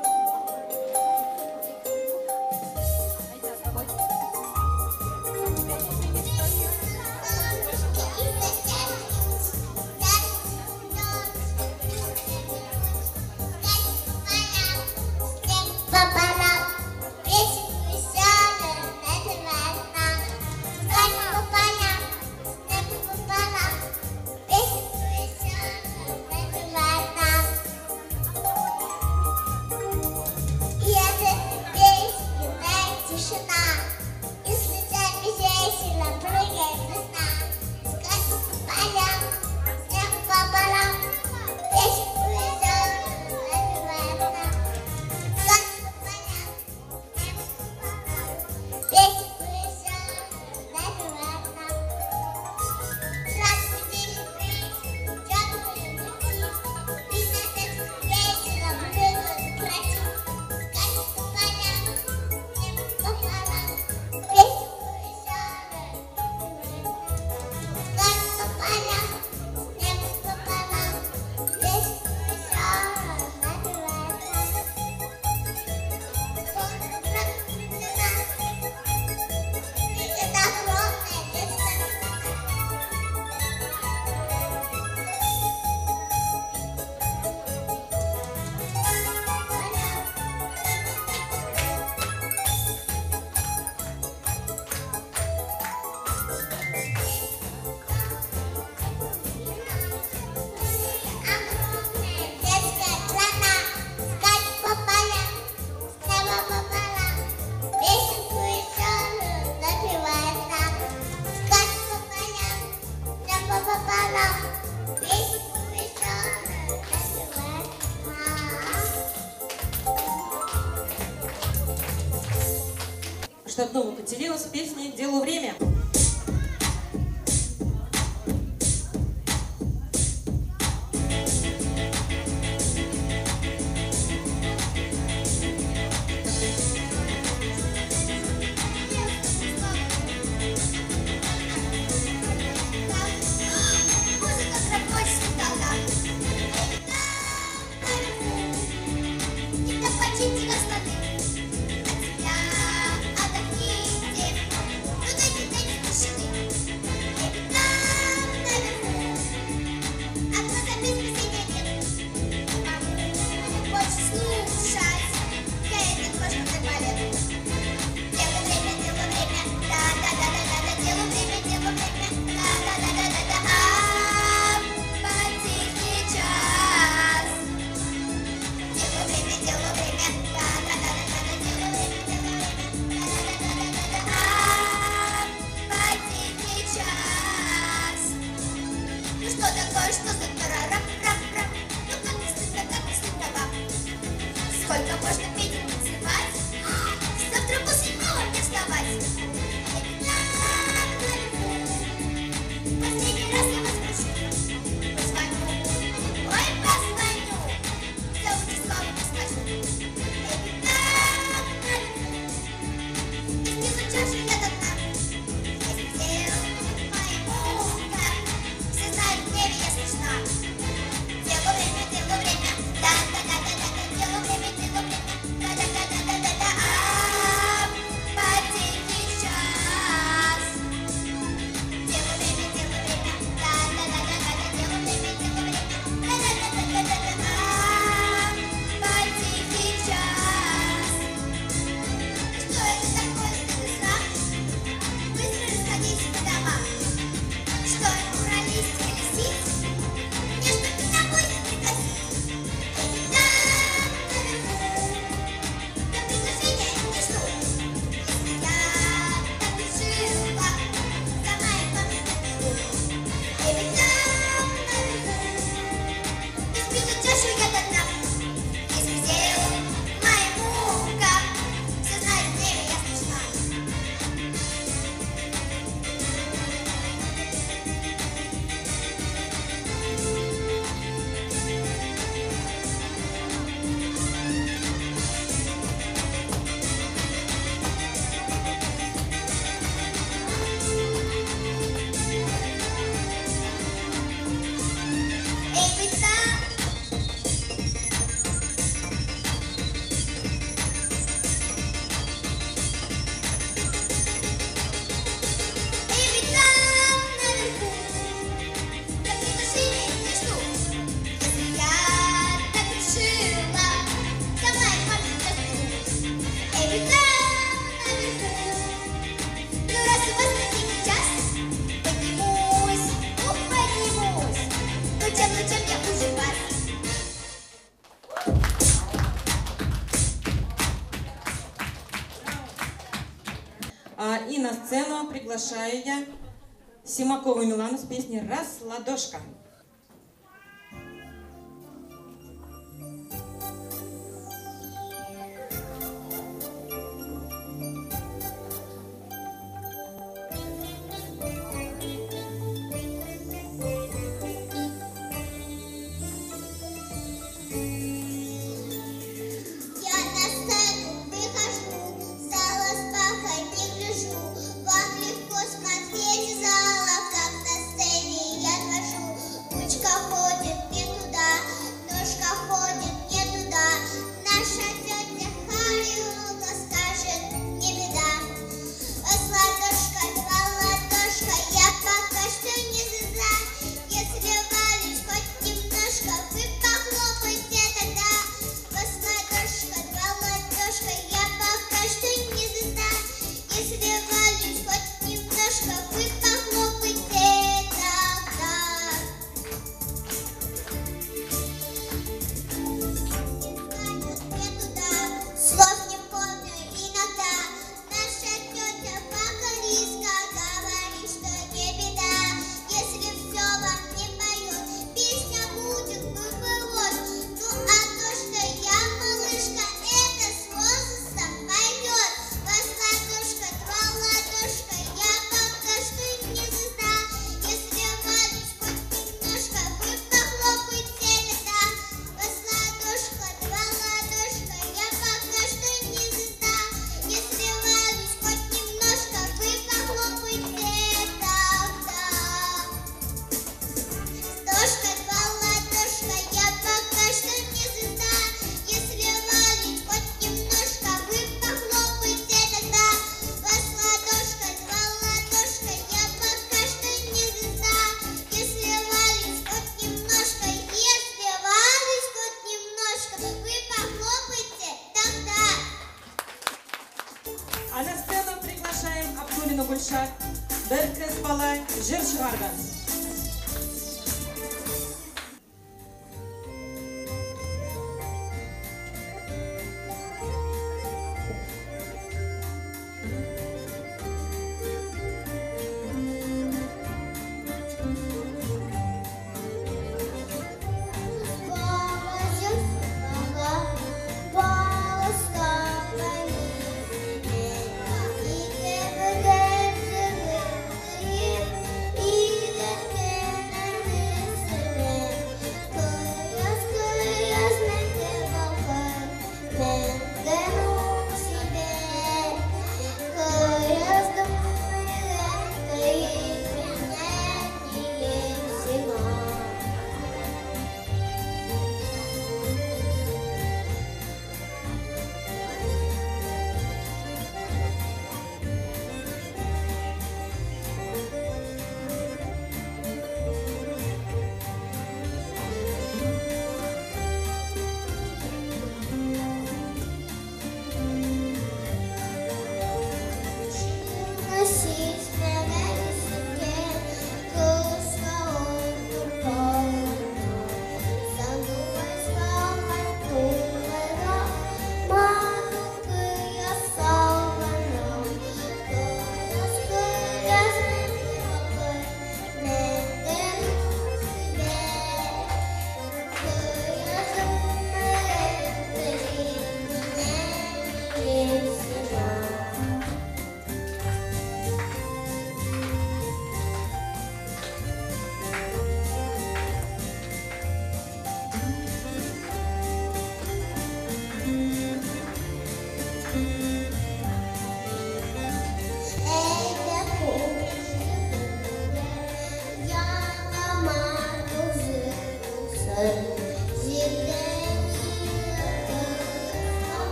Штатного Катерина с песней «Делу время». И на сцену приглашаю я Симакову Милану с песней «Раз, ладошка». А на сцену приглашаем Абдулину Гульшат, Беркес Палай, жыр шығарған. И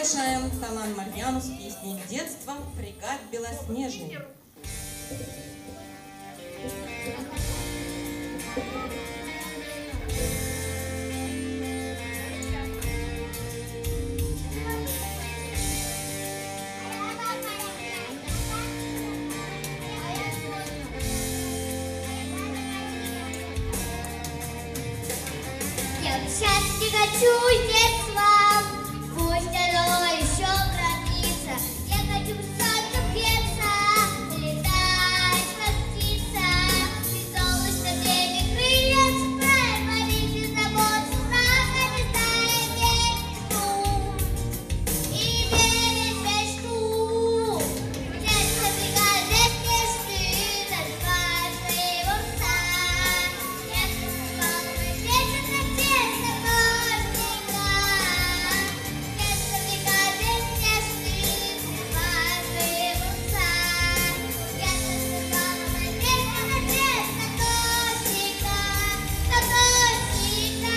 приглашаем Талан Марьяну с песней «Детство. Фрегат белоснежный». Я счастье хочу с детства, пусть оно еще продлится. Я хочу солнце греться, летать как птица. И солнышко время крылья справит, молись и забот, страха не знает мечту. И верить в мечту. Детство пригодит мечты, назвать своего пса. Я сказала, детство на детство дождика. Детство пригодит мечты, назвать своего пса. Я сказала, детство на детство дождика, до дождика.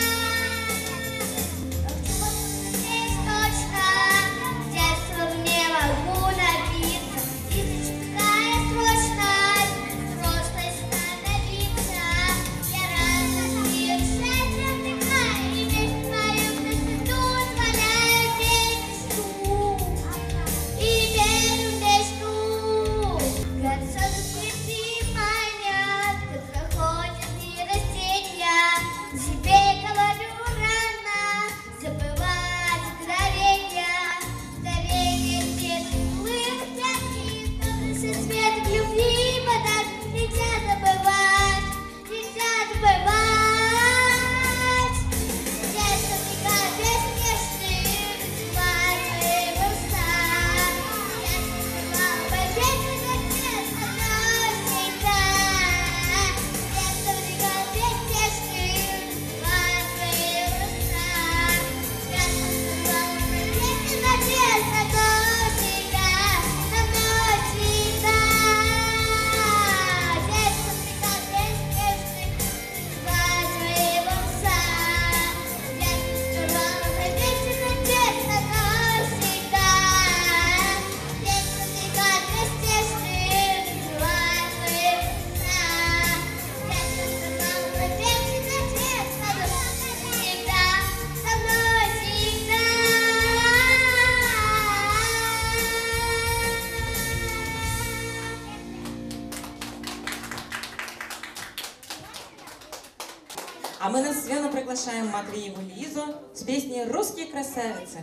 Здесь точно, детство мне могу напиться. Язычная срочность, срочность становиться. Я рада мир, счастье вдыхаю, и весь свою красоту позволяю мечту. И верю в мечту. Горцо цветы манят, как проходят дни растения. Себе говорю рано, забывать мгновения. Мгновения светлых, ярких, тонкий свет любви подать. Нельзя забывать, нельзя забывать. Детство века без мечты, называй своего сна. Я сказала, детство на детство навсегда. Детство века без мечты, называй своего сна. Я сказала, детство на детство навсегда, навсегда. Детство века без мечты, называй своего пса. Я сказала, детство на детство навсегда. Детство века без мечты, называй своего пса. Я сказала, детство на детство навсегда, А мы на сцену приглашаем Матвееву Лизу с песней «Русские красавицы».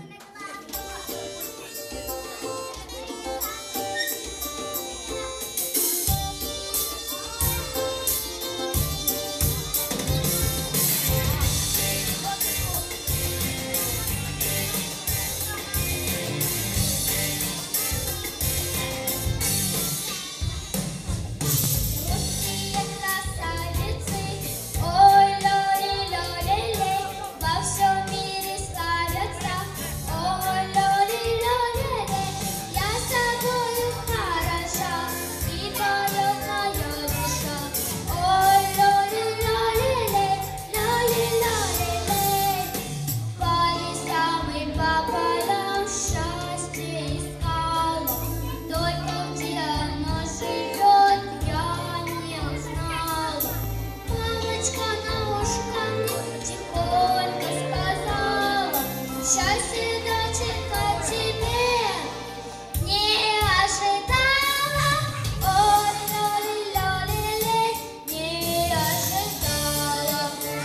Русские красавицы, ой, лоли-лоли-лей, во всем мире славятся. Ой, лоли-лоли-лей, я с тобою хороша, и поет моя душа. Ой, лоли-лоли-лей, лоли-лоли-лей, по лесам и по полям счастье искала, только где оно живет, я не узнала. Мамочка на ушко мне тихонько сказала: счастье, доченька, тебе не ожидала. Ой, лоли-лоли-лей, не ожидала.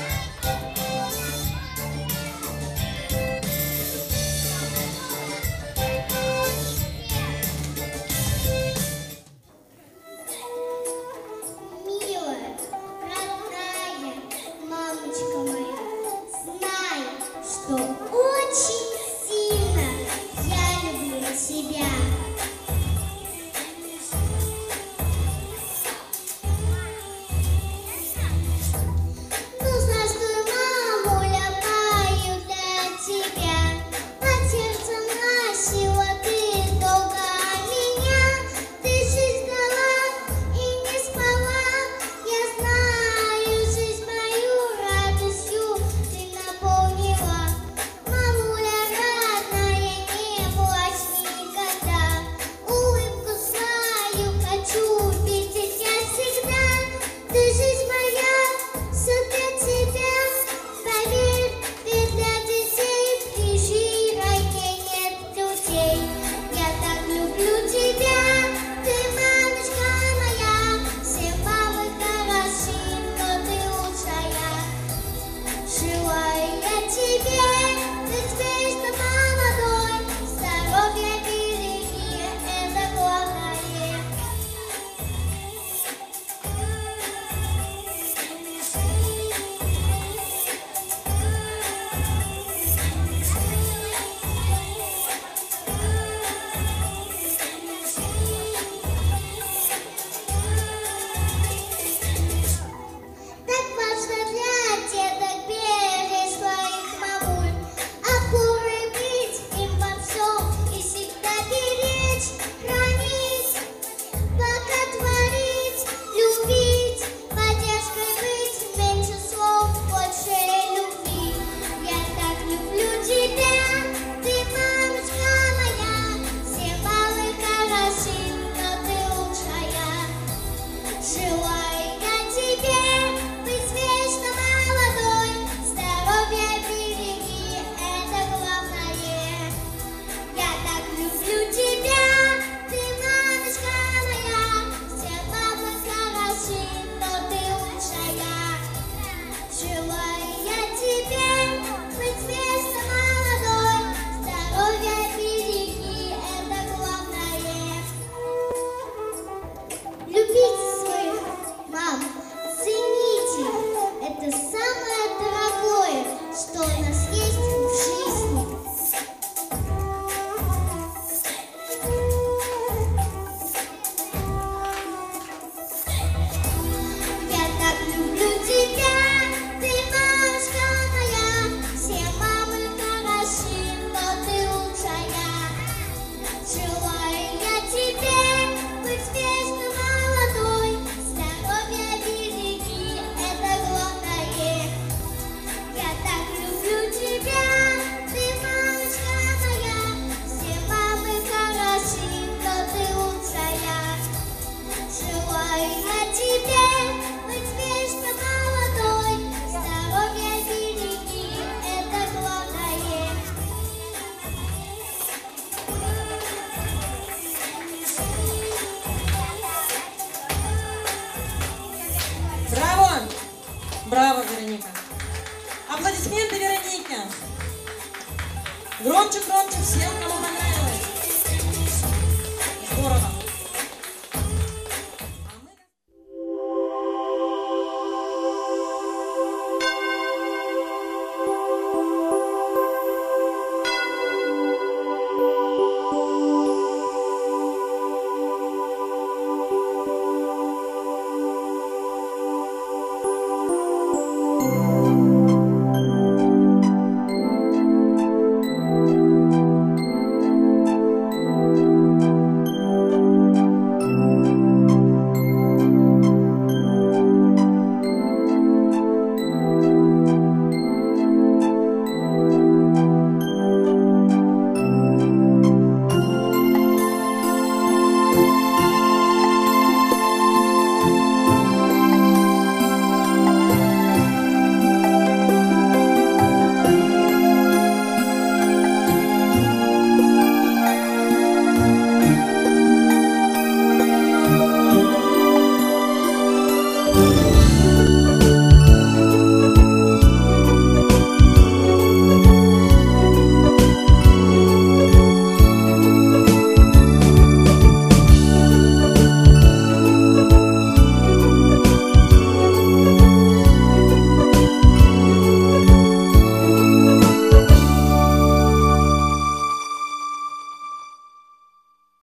Милая, родная мамочка моя, знаю, что очень Громче, громче, всем, кому